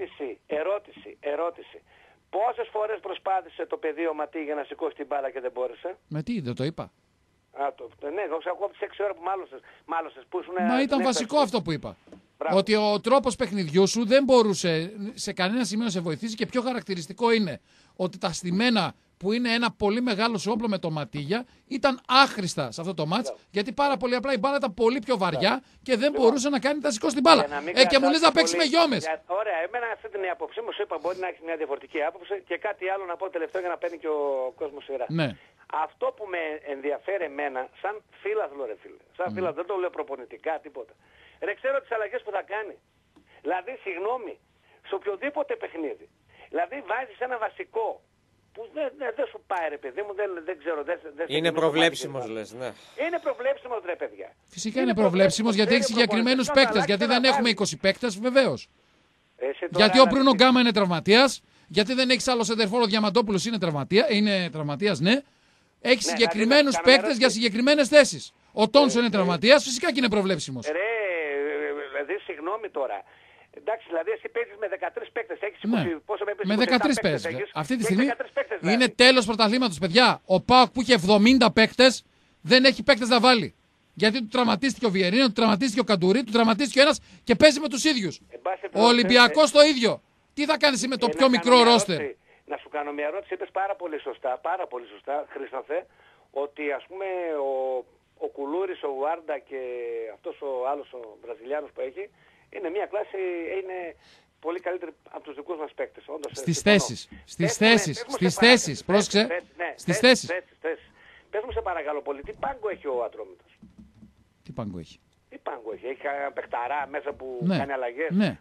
ερώτηση. Πόσες φορές προσπάθησε το παιδί ο Ματί για να σηκώσει την μπάλα και δεν μπόρεσε? Με τι, δεν το είπα. Ναι, εγώ ακούω από τις 6 ώρα που μάλωσες. Που ήσουν, Μα ήταν ναι, βασικό πες. αυτό που είπα. Μπράβο. Ότι ο τρόπος παιχνιδιού σου δεν μπορούσε σε κανένα σημείο να σε βοηθήσει και πιο χαρακτηριστικό είναι ότι τα στημένα που είναι ένα πολύ μεγάλο σου όπλο με το Ματίγια ήταν άχρηστα σε αυτό το μάτς γιατί πάρα πολύ απλά η μπάλα ήταν πολύ πιο βαριά και δεν μπορούσε να κάνει τα σηκώσει την μπάλα. Για να μην Και μου λες να κρατάς παίξει με πολύ. γιόμες. Ωραία, εμένα αυτή την άποψή μου σου είπα μπορεί να έχει μια διαφορετική άποψη και κάτι άλλο να πω τελευταίο για να παίρνει και ο κόσμος σειρά. Ναι. Αυτό που με ενδιαφέρει εμένα, σαν φίλαθλο ρε φίλε, σαν φίλαθλο, δεν το λέω προπονητικά τίποτα. Ρε, ξέρω τις αλλαγές που θα κάνει. Δηλαδή, συγγνώμη, σε οποιοδήποτε παιχνίδι. Δηλαδή, βάζεις ένα βασικό που δεν σου πάει ρε παιδί μου, δεν ξέρω. Είναι προβλέψιμος λες, ναι. Είναι προβλέψιμος ρε παιδιά. Φυσικά είναι προβλέψιμος γιατί έχει συγκεκριμένους παίκτες. Γιατί δεν έχουμε 20 παίκτες, βεβαίως. Γιατί ο Μπρούνο Γκάμα είναι τραυματίας, Γιατί δεν έχει άλλο σεντερφόρ, ο Διαμαντόπουλος είναι τραυματίας, ναι. Έχει Ναι, συγκεκριμένους δηλαδή, παίκτες για συγκεκριμένες θέσεις. Ο Τόνσον είναι τραυματίας, φυσικά και είναι προβλέψιμος. Δηλαδή, συγγνώμη τώρα. Εντάξει, δηλαδή εσύ παίζεις με 13 παίκτες. Έχεις Ναι. 20, πόσο Με 13 παίζεις. έχεις. Αυτή τη Έχεις στιγμή 13 παίκτες, δηλαδή. είναι τέλος πρωταθλήματος, παιδιά. Ο ΠΑΟΚ που είχε 70 παίκτες δεν έχει παίκτες να βάλει. Γιατί του τραυματίστηκε ο Βιερίνο, του τραυματίστηκε ο Καντουρί, του τραυματίστηκε ο ένας και παίζει με τους ίδιους. Ο Ολυμπιακός το ίδιο. Τι θα κάνεις με το πιο μικρό ρόστερ. Να σου κάνω μια ερώτηση. Είπες πάρα πολύ σωστά, Χρήσταθε, ότι ας πούμε ο Κουλούρης, ο Γουάρντα και αυτός ο άλλος ο Βραζιλιάνος που έχει, είναι μια κλάση, είναι πολύ καλύτερη από τους δικούς μας παίκτες. Στις θέσεις, πρόσεξε, στις θέσεις. Πες μου σε παρακαλώ πολύ, τι πάγκο έχει ο Ατρόμητος? Τι πάγκο έχει? Τι πάγκο έχει? Έχει ένα παιχταρά μέσα που Ναι, κάνει αλλαγές. ναι.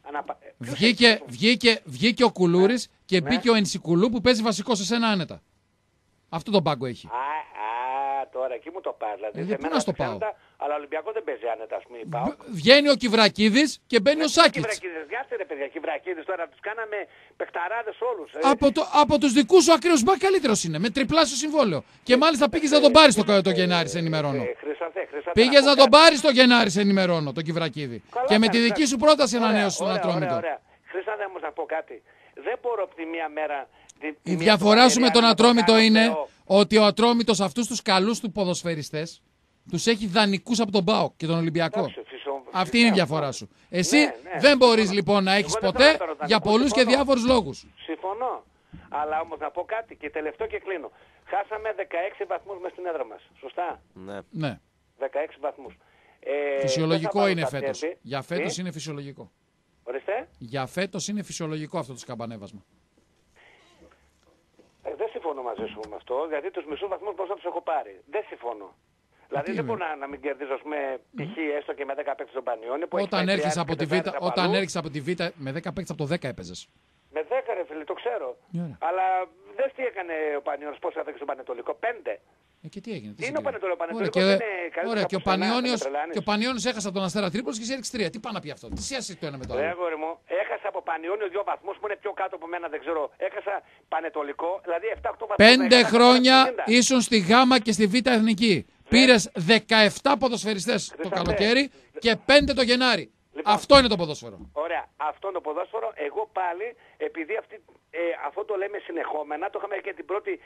Βγήκε ο Κουλούρης και μπήκε ο Ενσικουλού που παίζει βασικό σε σένα άνετα. Αυτό τον πάγκο έχει. Τώρα εκεί μου το πας. Δηλαδή, πού να στο πάω? Αλλά ο Ολυμπιακός δεν παίζει άνετα, ας πούμε. Βγαίνει ο Κιβρακίδης και μπαίνει ο Σάκητς. Κιβρακίδης, βιάστε ρε παιδιά, Κιβρακίδης τώρα τους κάναμε παιχταράδες όλους. Από τους δικούς σου ακραίους μπακ καλύτερος είναι, με τριπλάσιο συμβόλαιο. Και μάλιστα πήγες να τον πάρεις το Γενάρη, σε ενημερώνω. Πήγες να τον πάρεις το Γενάρη, σε ενημερώνω, τον Κιβρακίδη. Και με τη δική σου πρόταση ανανέωσης στον Ατρόμητο. Χρυσάνθε, όμως να πω κάτι. Δεν μπορώ από τη μία μέρα... Η διαφορά σου με τον Ατρόμητο είναι ότι ο Ατρόμητος αυτούς τους καλούς του ποδοσφαιριστές τους έχει δανεικούς από τον ΠΑΟΚ και τον Ολυμπιακό. Αυτή είναι η διαφορά σου. Εσύ δεν μπορείς λοιπόν να έχεις ποτέ για πολλούς και διάφορους λόγους. Συμφωνώ. Αλλά όμως να πω κάτι και τελευταίο και κλείνω. Χάσαμε 16 βαθμούς μες στην έδρα μας. Σωστά? Ναι. 16 βαθμούς. Φυσιολογικό είναι φέτος. Για φέτος είναι φυσιολογικό. Ορίστε. Για φέτος είναι φυσιολογικό αυτό το σκαμπανέβασμα. Δεν συμφωνώ μαζί σου με αυτό, γιατί τους μισούς βαθμούς πώς να τους έχω πάρει. Δεν συμφωνώ. Δηλαδή δεν μπορώ να μην κερδίζω π.χ. έστω και με 10 παίκτες στον Πανιόνι. Όταν έρχεσαι από τη Β, με 10 παίκτες από το 10 έπαιζες. Με 10 ρε φίλε, το ξέρω. Αλλά δες τι έκανε ο Πανιόνιος, πώς έφταξε στον Πανετολικό, 5. Και τι έγινε? Είναι ο Πανετολικό, ωραία, και ο Πανιόνιος έχασε από τον Αστέρα Τρίπολης και σε έριξε 3. Τι πάει να πει αυτό? Τι σχέση το ένα με το άλλο? Αγόρι μου, έχασα από Πανιόνιο 2 βαθμούς που είναι πιο κάτω από μένα, δεν ξέρω. Έχασα Πανετολικό, δηλαδή 7-8 βαθμούς. 5 χρόνια ήσουν στη Γ και στη Β Εθνική. Πήρες 17 ποδοσφαιριστές το καλοκαίρι και 5 το Γενάρη. Λοιπόν, αυτό είναι το ποδόσφαιρο. Ωραία. Αυτό είναι το ποδόσφαιρο. Εγώ πάλι, επειδή αυτό το λέμε συνεχόμενα, το είχαμε και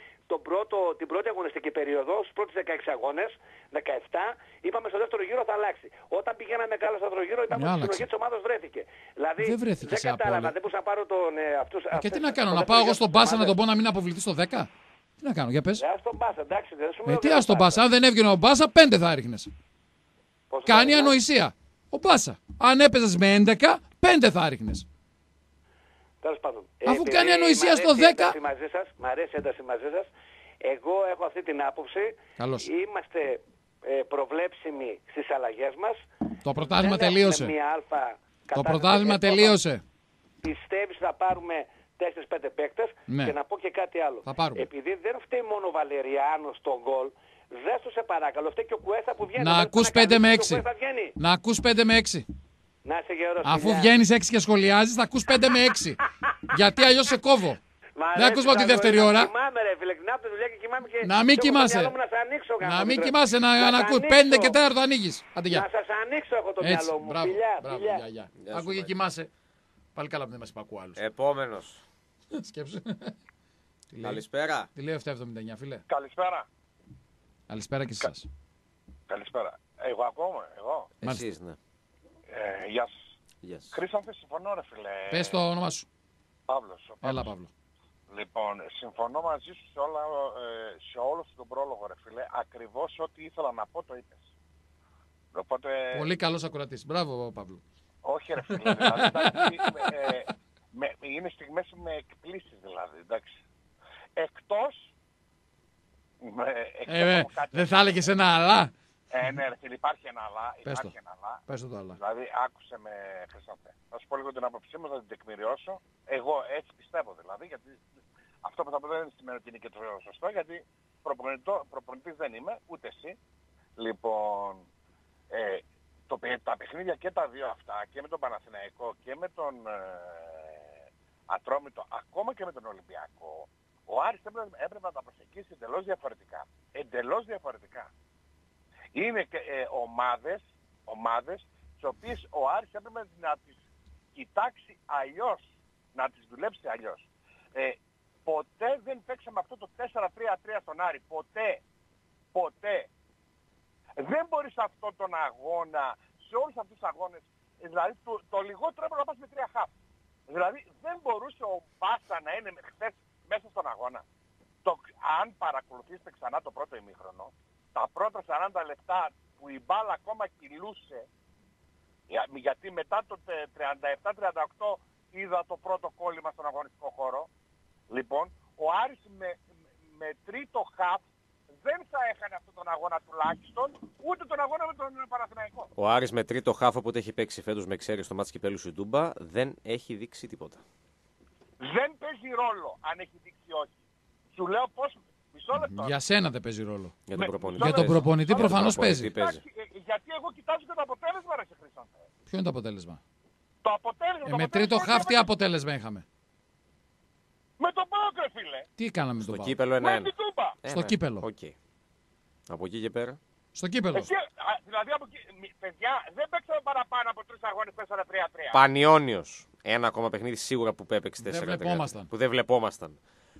την πρώτη αγωνιστική περίοδο, στους πρώτους 16 αγώνες, 17, είπαμε στο δεύτερο γύρο θα αλλάξει. Όταν πηγαίναμε καλά στο δεύτερο γύρο, είπαμε ότι η συνοχή της ομάδας βρέθηκε. Δηλαδή, δεν κατάλαβα, δεν μπορούσα να πάρω τον... Και τι να κάνω, να πάω εγώ στον Πάσα να τον πω να μην αποβληθεί στο 10? Τι να κάνω, για πες. Στον Πάσα, εντάξει. Τι στον Πάσα, αν δεν έβγαινε ο Πάσα, 5 θα έριχνες. Κάνει ανοησία. Ο Πάσα. Αν έπαιζες με 11, 5 θα έριχνες. Τέλος πάντων. Αφού κάνει ανοησία στο 10. Μ' αρέσει η ένταση μαζί σας. Εγώ έχω αυτή την άποψη. Καλώς. Είμαστε προβλέψιμοι στις αλλαγές μας. Το πρωτάθλημα τελείωσε. Το πρωτάθλημα τελείωσε. Πιστεύεις θα πάρουμε 4-5 παίκτες και να πω και κάτι άλλο. Επειδή δεν φταίει μόνο ο Βαλεριάνος στον γκολ, δες το σε παρακαλώ, φταίει και ο Κουέστα που βγαίνει. Να ακούς 5 με 6. Να ακούς 5 με 6. Να είσαι γερός. Αφού βγαίνεις 6 και σχολιάζεις, θα ακούς 5 με 6. Γιατί αλλιώς σε κόβω. Δεν ακούς μόνο τη δεύτερη ώρα. Κοιμάμαι ρε φίλε, να από τη δουλειά και κοιμάμαι και... Να μην κοιμάσαι. Να μην κοιμάσαι, να ακούς 5 και 4 το ανοίγεις. Να σας ανοίξω έχω το μυαλό μου. Φιλιά. Άκου και κοιμάσαι. Πάλι καλά που δεν μας υπακούω άλλους. Επόμενος. Σκέψου. Καλησπέρα. Τι λέει 779, φίλε. Καλησπέρα. Καλησπέρα και εσάς. Καλησπέρα. Εγώ ακόμα, εγώ. Εσείς, ναι. Γεια σας. Χρήσταθε, συμφωνώ ρε φίλε. Πες το όνομά σου. Παύλος. Έλα Παύλο. Λοιπόν, συμφωνώ μαζί σου σε όλο τον πρόλογο ρε φίλε. Ακριβώς ό,τι ήθελα να πω το είπες. Οπότε... Πολύ καλός ακροατής. Μπράβο Παύλο. Όχι ρε φίλε, δηλαδή, είναι στιγμές με εκπλήσεις δηλαδή, εντάξει. Εκτός... δεν θα έλεγες ένα αλλά. Ναι ρε φίλε, υπάρχει ένα αλλά. Πες το αλλά. Δηλαδή άκουσε με Χρήσταθε. Θα σου πω λίγο την άποψή μου, θα την τεκμηριώσω. Εγώ έτσι πιστεύω δηλαδή, γιατί αυτό που θα πω δεν σημαίνει ότι είναι και το σωστό, γιατί προπονητής δεν είμαι, ούτε εσύ. Λοιπόν, τα παιχνίδια και τα δύο αυτά, και με τον Παναθηναϊκό και με τον Ατρόμητο, ακόμα και με τον Ολυμπιακό, ο Άρης έπρεπε να τα προσεγγίσει εντελώς διαφορετικά. Εντελώς διαφορετικά. Είναι και ομάδες τις οποίες ο Άρης έπρεπε να τις κοιτάξει αλλιώς, να τις δουλέψει αλλιώς. Ποτέ δεν παίξαμε αυτό το 4-3-3 στον Άρη. Ποτέ. Δεν μπορείς αυτόν τον αγώνα, σε όλους αυτούς τους αγώνες, δηλαδή το λιγότερο έπρεπε να πας με 3 χαφ. Δηλαδή δεν μπορούσε ο Μπάσα να είναι χθες μέσα στον αγώνα. Αν παρακολουθήσετε ξανά το πρώτο ημίχρονο, τα πρώτα 40 λεπτά που η μπάλα ακόμα κυλούσε, γιατί μετά το 37-38 είδα το πρώτο κόλλημα στον αγωνιστικό χώρο, λοιπόν, ο Άρης με τρίτο χαφ δεν θα έκανε αυτόν τον αγώνα τουλάχιστον, ούτε τον αγώνα με τον Παναθηναϊκό. Ο Άρης με τρίτο χάφ, όποτε έχει παίξει φέτος με εξαίρεση στο μάτς κυπέλλου στην Τούμπα, δεν έχει δείξει τίποτα. Δεν παίζει ρόλο αν έχει δείξει όχι. Σου λέω πώς. Μισό λεπτό. Για σένα δεν παίζει ρόλο. Για τον προπονητή, Για τον προπονητή προφανώς παίζει. Γιατί εγώ κοιτάζω και το αποτέλεσμα, ρε Χρήστο. Ποιο είναι το αποτέλεσμα? Το αποτέλεσμα. Με τρίτο χαφ τι αποτέλεσμα είχαμε? Με τον ΠΑΟΚ, ρε φίλε. Τι κάναμε με τον Στο ΠΑΟΚ? κύπελλο 1-1. Με την Τούμπα. Στο κύπελλο. Okay. Από εκεί και πέρα. Στο κύπελλο. Δηλαδή, παιδιά, δεν παίξαμε παραπάνω από 3 αγώνες 4-3-3. Πανιόνιος. Ένα ακόμα παιχνίδι σίγουρα που έπαιξε 4-3. Δεν βλεπόμασταν. Που δεν βλεπόμασταν.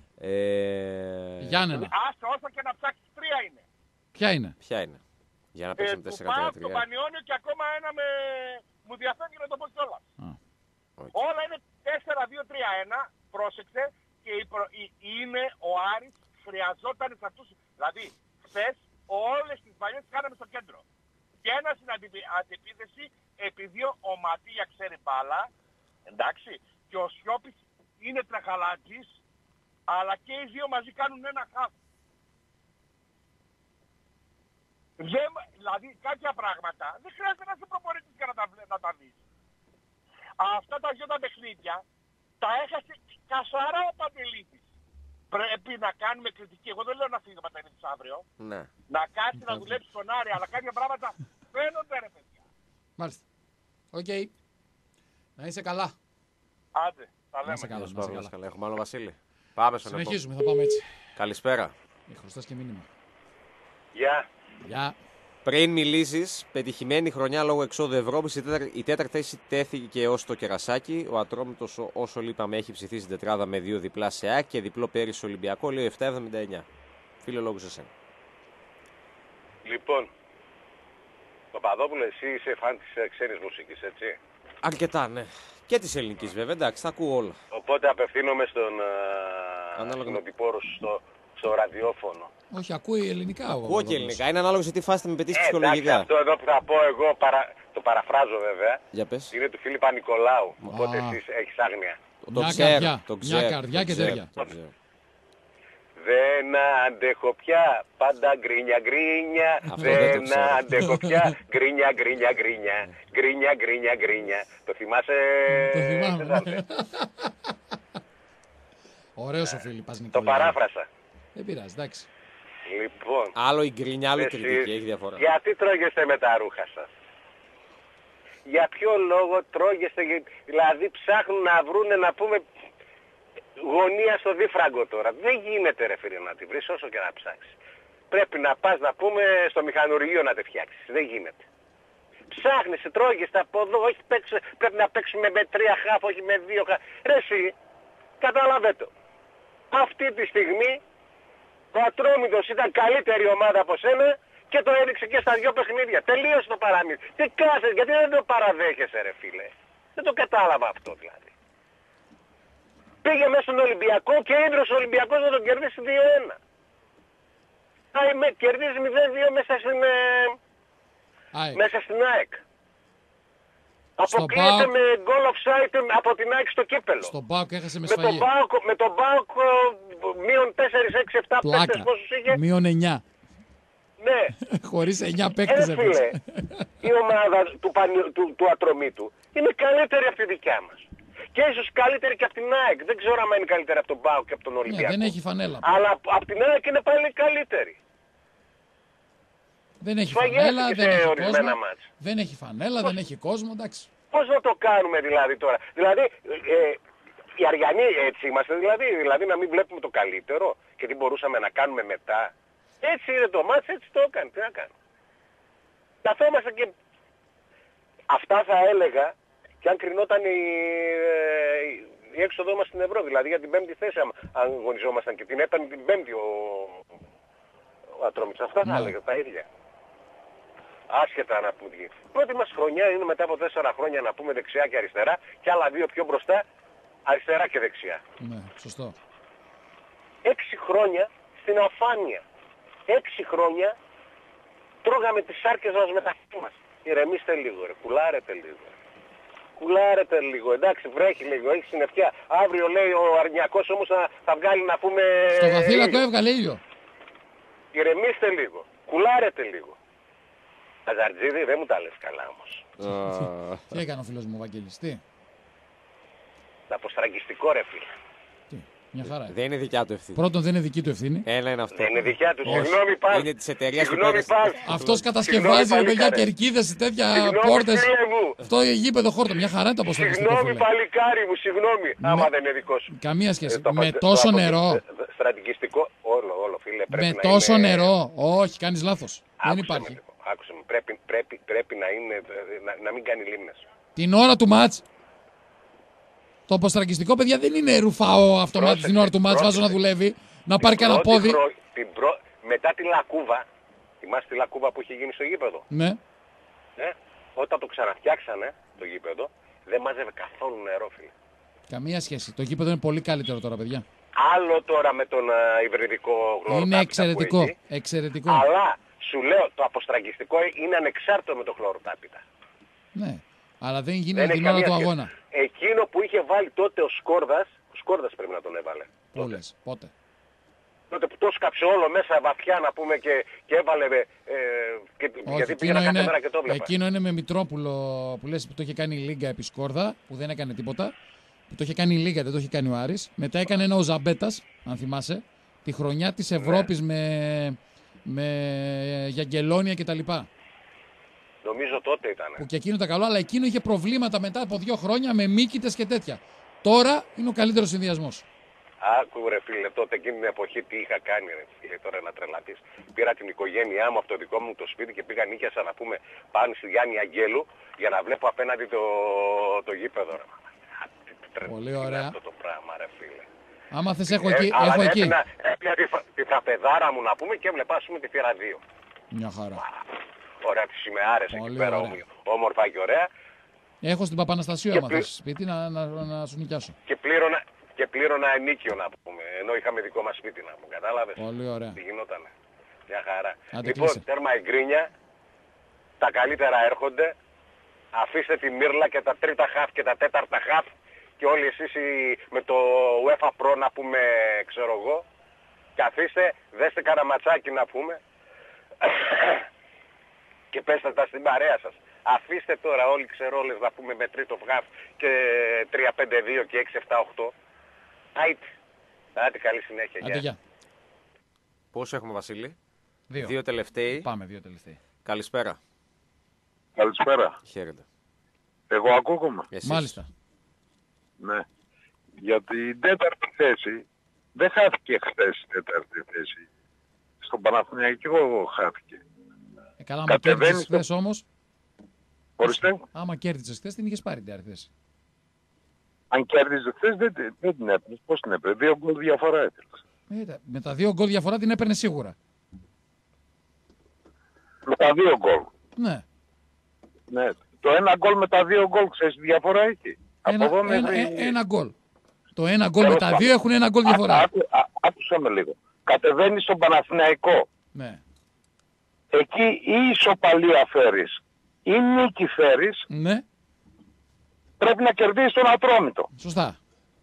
Γιάννενα. Άσε, όσο και να ψάξεις 3 είναι. Ποια είναι? Ποια είναι? Για να παίξουμε 4-3-3. Του ΠΑΟΚ, το Πανιόνιο και ακόμα ένα με... Μου διαφεύγει να το πω κιόλας. Okay. Όλα είναι 4-2-3-1, πρόσεξε, και είναι ο Άρης χρειαζόταν σε αυτούς. Δηλαδή, χθες όλες τις παλιές κάναμε στο κέντρο. Και ένα στην αντιπίθεση, επειδή ο Ματία ξέρει μπάλα, εντάξει, και ο Σιώπης είναι τρεχαλάτζης, αλλά και οι δύο μαζί κάνουν ένα χαφ. Δηλαδή, κάποια πράγματα δεν χρειάζεται να είσαι προπονητής για να τα δεις. Αυτά τα δυο τα παιχνίδια τα έχασε καθαρά ο Παντελίδης. Πρέπει να κάνουμε κριτική. Εγώ δεν λέω να φύγει ο Παντελίδης αύριο. Ναι. Να κάτσει να δουλέψει στον Άρη, αλλά κάποια πράγματα φαίνονται, ρε παιδιά. Μάλιστα. Οκ. Να είσαι καλά. Άντε, τα λέμε. Να είσαι καλά. Να είσαι καλά. Έχουμε άλλο Βασίλη. Πάμε στον Συνεχίζουμε, θα πάμε έτσι. Καλησπέρα. Χρωστάς και μήνυμα. Γεια. Γεια. Πριν μιλήσεις, πετυχημένη χρονιά λόγω εξόδου Ευρώπης, η τέταρτη θέση τέθηκε ως το κερασάκι. Ο Ατρόμητος, όσο λείπαμε, έχει ψηφίσει την τετράδα με 2 διπλά σε ΑΕΚ και διπλό πέρυσι Ολυμπιακό, λέει 7,79. Φίλε, λόγω σε σένα. Λοιπόν, Παπαδόπουλο, εσύ είσαι φαν της ξένης μουσικής, έτσι? Αρκετά, ναι. Και της ελληνικής βέβαια, εντάξει, τα ακούω όλα. Οπότε απευθύνομαι στον κοινοτυπόρο στο ραδιόφωνο. Όχι, ακούει ελληνικά. Ακούω και ελληνικά. Είναι ανάλογο σε τι φάση θα με πετύχει ψυχολογικά. Αυτό εδώ που θα πω εγώ, το παραφράζω βέβαια. Για πες. Είναι του Φίλιππα Νικολάου. Οπότε εσύ έχεις άγνοια. Μια καρδιά και τέτοια. Δεν αντέχω πια, πάντα γκρίνια γκρίνια. Δεν αντέχω πια, γκρίνια γκρίνια γκρίνια. Γκρίνια γκρίνια γκρίνια. Το θυμάσαι? Το θυμάμαι. Ωραίος ο Φίλιππας Νικολάου. Το παράφρασα. Δεν πειράζει, εντάξει. Λοιπόν. Άλλο η γκρίνια, άλλο η κριτική, έχει διαφορά. Γιατί τρώγεστε με τα ρούχα σας? Για ποιο λόγο τρώγεστε? Δηλαδή ψάχνουν να βρούνε, να πούμε, γωνία στο δίφραγκο τώρα. Δεν γίνεται, ρε φίλε, να τη βρεις όσο και να ψάξεις. Πρέπει να πας, να πούμε, στο μηχανουργείο να τη φτιάξεις. Δεν γίνεται. Ψάχνεις, τρώγεστε από εδώ, όχι πρέπει να παίξουμε με 3 χαφ, όχι με 2 χαφ. Ρε εσύ, καταλαβαίνετε. Αυτή τη στιγμή ο Ατρόμητος ήταν καλύτερη ομάδα από σένα και το έδειξε και στα 2 παιχνίδια. Τελείωσε το παραμύθι. Τι κάθεσαι, γιατί δεν το παραδέχεσαι, ρε φίλε? Δεν το κατάλαβα αυτό δηλαδή. Πήγε μέσα στον Ολυμπιακό και ίδρυσε ο Ολυμπιακός να τον κερδίσει 2-1. Κερδίζει 0-2 μέσα στην ΑΕΚ. Αποκλείεται με goal offside από την ΑΕΚ στο κύπελλο. Στον ΠΑΟΚ έχασε με σφαγή. Με τον ΠΑΟΚ μείον 4-6-7 παίκτες πόσους είχε? Μείον 9. Ναι. Χωρίς 9 παίκτες έπαιξε. Η ομάδα του Ατρομήτου είναι καλύτερη από τη δικιά μας. Και ίσως καλύτερη και από την ΑΕΚ. Δεν ξέρω αν είναι καλύτερη από τον ΠΑΟΚ και από τον Ολυμπιακό. Δεν έχει φανέλα. Αλλά από την ΑΕΚ είναι πάλι καλύτερη. Δεν έχει φανέλα, δεν έχει κόσμο. Δεν έχει φανέλα, δεν έχει κόσμο, εντάξει. Πώς να το κάνουμε δηλαδή τώρα? Δηλαδή οι Αριανοί έτσι είμαστε δηλαδή να μην βλέπουμε το καλύτερο και τι μπορούσαμε να κάνουμε μετά. Έτσι είναι το μάτς, έτσι το έκανε, τι να κάνω. Καθόμαστε και αυτά θα έλεγα και αν κρινόταν η έξοδό μας στην Ευρώπη, δηλαδή για την 5η θέση αν αγωνιζόμασταν και την έπαιρνε την 5η ο Ατρόμητος. Αυτά θα έλεγα τα ίδια. Άσχετα να πούμε. Πρώτη μας χρονιά είναι μετά από 4 χρόνια να πούμε δεξιά και αριστερά και άλλα 2 πιο μπροστά αριστερά και δεξιά. Ναι, σωστό. 6 χρόνια στην αφάνεια. 6 χρόνια τρώγαμε τις σάρκες μας με τα χέρια μας. Ηρεμήστε λίγο ρε, κουλάρετε λίγο. Κουλάρετε λίγο, εντάξει βρέχει λίγο, έχει συννεφιά. Αύριο λέει ο Αρνιακός όμως θα βγάλει να πούμε... Στο Βαθύλακο έβγαλε ήλιο. Ηρεμήστε λίγο, κουλάρετε λίγο. Αζαρτζίδη δεν μου τα λες καλά όμως. Τι έκανε ο φίλος μου ο Βαγγέλης, τι? Αποστραγγιστικό ρε φίλε. Μια χαρά. Δεν είναι δικιά του ευθύνη. Πρώτον, δεν είναι δική του ευθύνη. Ένα είναι αυτό. Δεν είναι δικιά του. Συγγνώμη πάλι. Είναι της εταιρείας του. Αυτός κατασκευάζει ρε παιδιά κερκίδες, τέτοια πόρτες. Αυτό γήπεδο χόρτο. Μια χαρά είναι το αποστραγγιστικό. Συγγνώμη παλικάρι μου, συγγνώμη. Άμα δεν είναι δικό σου. Καμία σχέση. Με τόσο νερό. Στρατηγιστικό. Όλο φίλε. Με τόσο νερό. Όχι, κάνεις λάθος. Δεν υπάρχει. Άκουσε με. Πρέπει να μην κάνει λίμνες. Την ώρα του μάτς. Το αποστραγγιστικό, παιδιά, δεν είναι ρουφάω αυτομάτι την ώρα του μάτς, βάζω να δουλεύει, να πάρει κανένα πόδι. Μετά τη λακκούβα, θυμάστε τη λακκούβα που είχε γίνει στο γήπεδο. Ναι. Όταν το ξαναφτιάξανε το γήπεδο, δεν μάζευε καθόλου νερό, φίλε. Καμία σχέση. Το γήπεδο είναι πολύ καλύτερο τώρα, παιδιά. Άλλο τώρα με τον υβριδικό χλωροτάπητα. Είναι εξαιρετικό. Εξαιρετικό. Αλλά σου λέω, το αποστραγγιστικό είναι ανεξάρτητο με το χλωροτάπητα. Ναι. Αλλά δεν γίνεται την ώρα του αγώνα. Εκείνο που είχε βάλει τότε ο Σκόρδας πρέπει να τον έβαλε. Όλες, πότε. Τότε που το σκάψε όλο μέσα βαθιά να πούμε και έβαλε. Όχι, γιατί πήγαινα κάθε μέρα και το έβλεπα. Εκείνο είναι με Μητρόπουλο που λες που το είχε κάνει η Λίγκα επί Σκόρδα, που δεν έκανε τίποτα. Που το είχε κάνει η Λίγκα, δεν το είχε κάνει ο Άρης. Μετά έκανε ένα ο Ζαμπέτας, αν θυμάσαι, τη χρονιά της Ευρώπης με Γιαγγελόνια κτλ. Νομίζω τότε ήταν. Που και εκείνο ήταν καλό, αλλά εκείνο είχε προβλήματα μετά από 2 χρόνια με μύκητες και τέτοια. Τώρα είναι ο καλύτερος συνδυασμός. Άκου ρε φίλε, τότε εκείνη την εποχή τι είχα κάνει ρε φίλε, τώρα να τρελαθείς. Πήρα την οικογένειά μου από το δικό μου το σπίτι και πήγα νίκιασα να πούμε πάνω στη Γιάννη Αγγέλου για να βλέπω απέναντι το γήπεδο ρε. Πολύ ωραία. Αυτό το πράγμα ρε φίλε. Άμα θες έχω εκεί. Έχω εκεί. Έπια τη τραπεδάρα μου να πούμε και έβλεπα ας πούμε τη θύρα 2. Μια χαρά. Ωραία, τις σημεάρες εκεί πέρα, όμορφα και ωραία. Έχω στην Παπαναστασίου, άμα θες σπίτι, να σου νοικιάσω. Και πλήρωνα ενίκιο, να πούμε, ενώ είχαμε δικό μας σπίτι, να πούμε, κατάλαβες. Πολύ ωραία. Τι γινότανε. Μια χαρά. Λοιπόν, τέρμα η γκρίνια, τα καλύτερα έρχονται, αφήστε τη μύρλα και τα τρίτα χαφ και τα τέταρτα χαφ και όλοι εσείς με το UEFA Pro, να πούμε, ξέρω εγώ, καθίστε, δέστε κανένα ματσάκι, να πούμε, και πέστε τα στην παρέα σας. Αφήστε τώρα όλοι ξερόλες να πούμε με τρίτο βγαφ και 3-5-2 και 6-7-8. Άιτε, καλή συνέχεια. Άντε, γεια. Πόσο έχουμε Βασίλη? 2. 2 τελευταίοι. Πάμε 2 τελευταίοι. Καλησπέρα. Καλησπέρα. Χαίρετε. Εγώ ακούγομαι. Εσείς. Μάλιστα. Ναι. Για την τέταρτη θέση δεν χάθηκε χθες η τέταρτη θέση. Στον Παναθηναϊκό χάθηκε. Καλά, άμα κέρδισες χθες στο... όμως. Ορίστε. Άμα κέρδισες χθες την είχες πάρει την τέταρτη θέση. Αν κέρδιζε χθες δεν την έπαιρνες. Πώς την έπαιρνες? 2 γκολ διαφορά έπαιρνες. Με τα 2 γκολ διαφορά την έπαιρνε σίγουρα. Με τα 2 γκολ. Ναι. Ναι. Το 1 γκολ με τα 2 γκολ, ξέρεις τι διαφορά έχει? Ένα γκολ. Το 1 γκολ με τα 2 έχουν 1 γκολ διαφορά. Άκουσα με λίγο. Κατεβαίνει στον Παναθηναϊκό. Ναι. Εκεί ή ισοπαλία φέρεις ή νίκη φέρεις. Ναι. Πρέπει να κερδίσεις τον Ατρόμητο. Σωστά.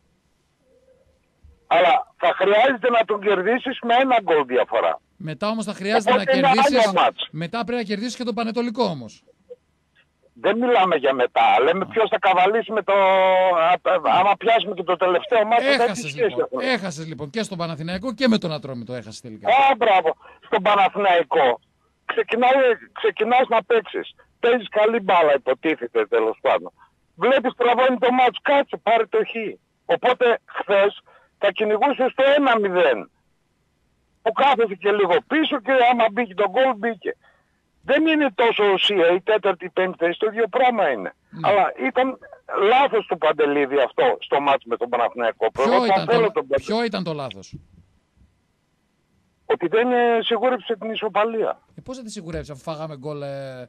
Αλλά θα χρειάζεται να τον κερδίσεις με 1 γκολ διαφορά. Μετά όμως θα χρειάζεται να κερδίσεις. Μετά πρέπει να κερδίσεις και τον Πανετολικό όμως. Δεν μιλάμε για μετά. Λέμε ποιος θα καβαλήσει με το... Άμα πιάσουμε και το τελευταίο μάτι. Έχασες λοιπόν και στον Παναθηναϊκό και με τον Ατρόμητο έχασες τελικά. Μπράβο. Στον Παναθηναϊκό ξεκινάς να παίξεις. Παίζεις καλή μπάλα, υποτίθεται τέλος πάντων. Βλέπεις τραβώνει το μάτς, κάτσε, πάρε το χ. Οπότε χθες θα κυνηγούσε στο 1-0. Που κάθεται και λίγο πίσω και άμα μπήκε το γκολ μπήκε. Δεν είναι τόσο ουσία η τέταρτη, η πέμπτη θέση, το ίδιο πράγμα είναι. Ναι. Αλλά ήταν λάθος του Παντελίδη αυτό στο μάτς με τον Παναθηναϊκό. Ποιο ήταν το λάθος? Ότι δεν σιγούρεψε την ισοπαλία. Πώς θα τη σιγουρέψει αφού φάγαμε γκολ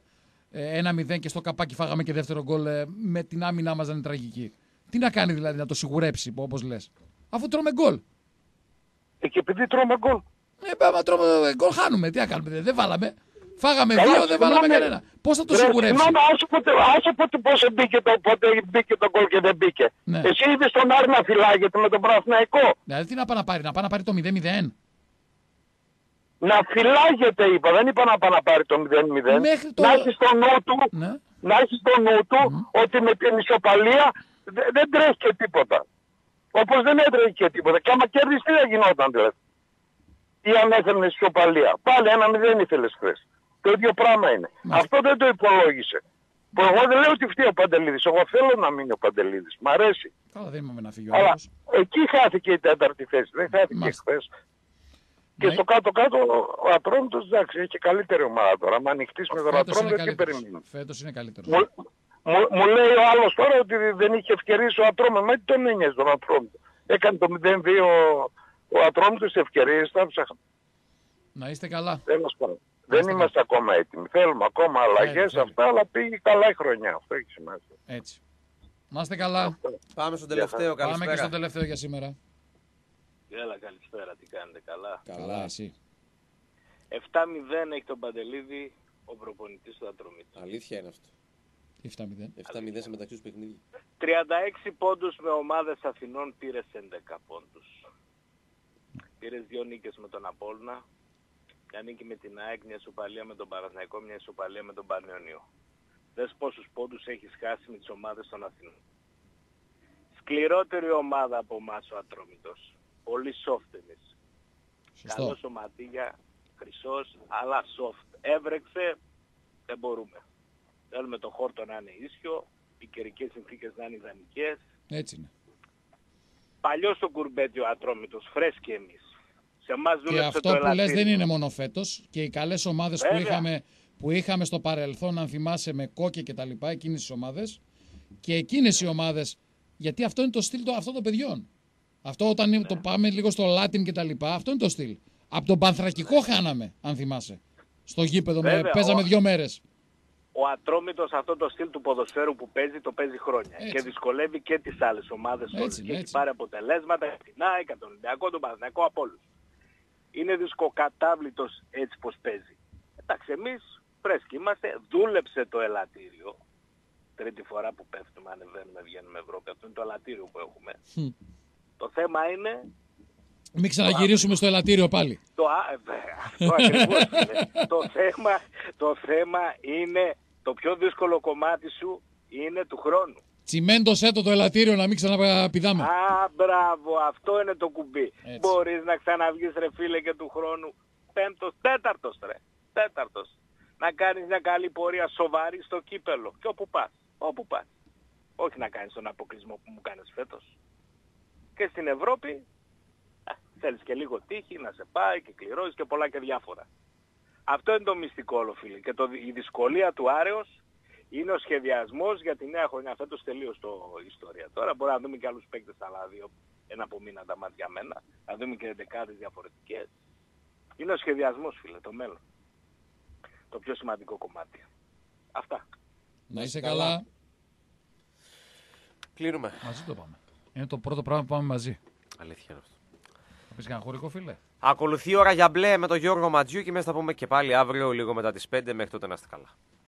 1-0 και στο καπάκι φάγαμε και δεύτερο γκολ με την άμυνά μας να είναι τραγική. Τι να κάνει δηλαδή να το σιγουρέψει όπως λες? Αφού τρώμε γκολ. Και επειδή τρώμε γκολ. Άμα τρώμε γκολ χάνουμε. Τι να κάνουμε? Δεν βάλαμε. Φάγαμε δύο, δεν βάλαμε κανένα. Πώς θα το σιγουρέψει? Άσε πότε πώς μπήκε το γκολ και δεν μπήκε. Ναι. Εσύ είδες τον Άρη να φυλάγεται με τον Παναθηναϊκό. Δηλαδή τι να πάει να πάρει το 0-0. Να φυλάγεται είπα, δεν είπα να πάει να πάρει το 0-0. Να έχει στο νου του, ναι. να έχει στο νου του ότι με την ισοπαλία δεν τρέχει και τίποτα. Όπως δεν έτρεχε και τίποτα. Και άμα κέρδισε τι θα γινόταν δηλαδή. Ή αν έφερνες ισοπαλία. Πάλι 1-0 ήθελες χθες. Το ίδιο πράγμα είναι. Αυτό δεν το υπολόγισε. Που εγώ δεν λέω ότι φταίει ο Παντελίδης. Εγώ θέλω να μείνει ο Παντελίδης. Μ' αρέσει. Καλά, δεν είμαι να φύγει ο Αλλά άλλος. εκεί χάθηκε η τέταρτη θέση. Δεν χάθηκε χθες. Και στο κάτω-κάτω ο Ατρόμητος, εντάξει, έχει καλύτερη ομάδα τώρα. Μα ανοιχτής με τον Ατρόμητο, τι περιμένει. Φέτος είναι καλύτερο. Μου λέει ο άλλος τώρα ότι δεν είχε ευκαιρίες ο Ατρόμητος. Μα τι τον ένοιαζε τον Ατρόμητο. Έκανε το 0-2 ο Ατρόμητος ευκαιρίες. Να είστε καλά. Δεν είμαστε ακόμα έτοιμοι. Θέλουμε ακόμα αλλαγές αυτά, αλλά πήγε καλά η χρονιά. Αυτό έχει σημασία. Έτσι. Να είστε καλά. Πάμε στον τελευταίο. Πάμε και στον τελευταίο για σήμερα. Έλα, καλησπέρα, τι κάνετε, καλά? Καλά, εσύ. 7-0 έχει τον Παντελίδη ο προπονητής του Ατρομήτου. Αλήθεια είναι αυτό. 7-0 σε μεταξύ τους παιχνίδια. 36 πόντους με ομάδες Αθηνών πήρες 11 πόντους. Πήρες 2 νίκες με τον Απόλλωνα, μια νίκη με την ΑΕΚ, μια ισοπαλία με τον Παναθηναϊκό, μια ισοπαλία με τον Πανιόνιο. Δες πόσους πόντους έχεις χάσει με τις ομάδες των Αθηνών. Σκληρότερη ομάδα από εμάς ο Ατρόμητος. Πολύ soft εμείς. Καλός ο Ματίγια, χρυσός, αλλά soft. Έβρεξε, δεν μπορούμε. Θέλουμε το χόρτο να είναι ίσιο, οι καιρικές συνθήκες να είναι ιδανικές. Έτσι είναι. Παλιός το κουρμπέτι ο Ατρόμητος, φρέσκοι εμείς. Σε εμάς και δούλεψε αυτό το που λες ελαττήριο. δεν είναι μόνο φέτος. Και οι καλές ομάδες που είχαμε στο παρελθόν, αν θυμάσαι, με Κόκκι και τα λοιπά, εκείνες τις ομάδες. Και εκείνες οι ομάδες, γιατί αυτό είναι το στυλ αυτών των παιδιών. Αυτό όταν το πάμε λίγο στο Latin και τα λοιπά, αυτό είναι το στυλ. Από τον Πανθρακικό χάναμε, αν θυμάσαι. Στο γήπεδο, παίζαμε 2 μέρες. Ο Ατρόμητος αυτό το στυλ του ποδοσφαίρου που παίζει, το παίζει χρόνια. Έτσι. Και δυσκολεύει και τις άλλες ομάδες όλες. Και έχει πάρει αποτελέσματα, την ΑΕΚ, τον Ολυμπιακό, τον Παναθηναϊκό, από όλους. Είναι δυσκοκατάβλητος έτσι πως παίζει. Εντάξει, εμείς φρέσκοι είμαστε, δούλεψε το ελαττήριο. Τρίτη φορά που πέφτουμε, ανεβαίνουμε, βγαίνουμε Ευρώπη. Αυτό είναι το ελαττήριο που έχουμε. Το θέμα είναι... Μην ξαναγυρίσουμε στο ελαττήριο πάλι. Αυτό ακριβώς είναι. Το θέμα είναι, το πιο δύσκολο κομμάτι σου είναι του χρόνου. Τσιμέντωσέ το ελαττήριο να μην ξαναπηδάμε. Μπράβο, αυτό είναι το κουμπί. Έτσι. Μπορείς να ξαναβγείς ρε φίλε και του χρόνου. Τέταρτος. Να κάνεις μια καλή πορεία σοβαρή στο κύπελο. Και όπου πας. Όχι να κάνεις τον αποκλεισμό που μου κάνεις φέτος. Και στην Ευρώπη θέλεις και λίγο τύχη να σε πάει και κληρώσεις και πολλά και διάφορα. Αυτό είναι το μυστικό όλο φίλε. Και η δυσκολία του Άρεος είναι ο σχεδιασμός για τη νέα χρονιά. Φέτος τελείως το ιστορία. Τώρα μπορεί να δούμε και άλλους παίκτες άλλα 2, ένα από μήνα τα μάτια μένα. Να δούμε και δεκάδες διαφορετικές. Είναι ο σχεδιασμός φίλε, το μέλλον. Το πιο σημαντικό κομμάτι. Αυτά. Να είσαι καλά. Κλείνουμε. Μαζί το πάμε. Είναι το πρώτο πράγμα που πάμε μαζί. Αλήθεια είναι αυτό. Θα πεις κανένα χωρικό φίλε. Ακολουθεί η ώρα για μπλε με τον Γιώργο Ματζιού και εμείς θα πούμε και πάλι αύριο λίγο μετά τις 5. Μέχρι τότε να είστε καλά.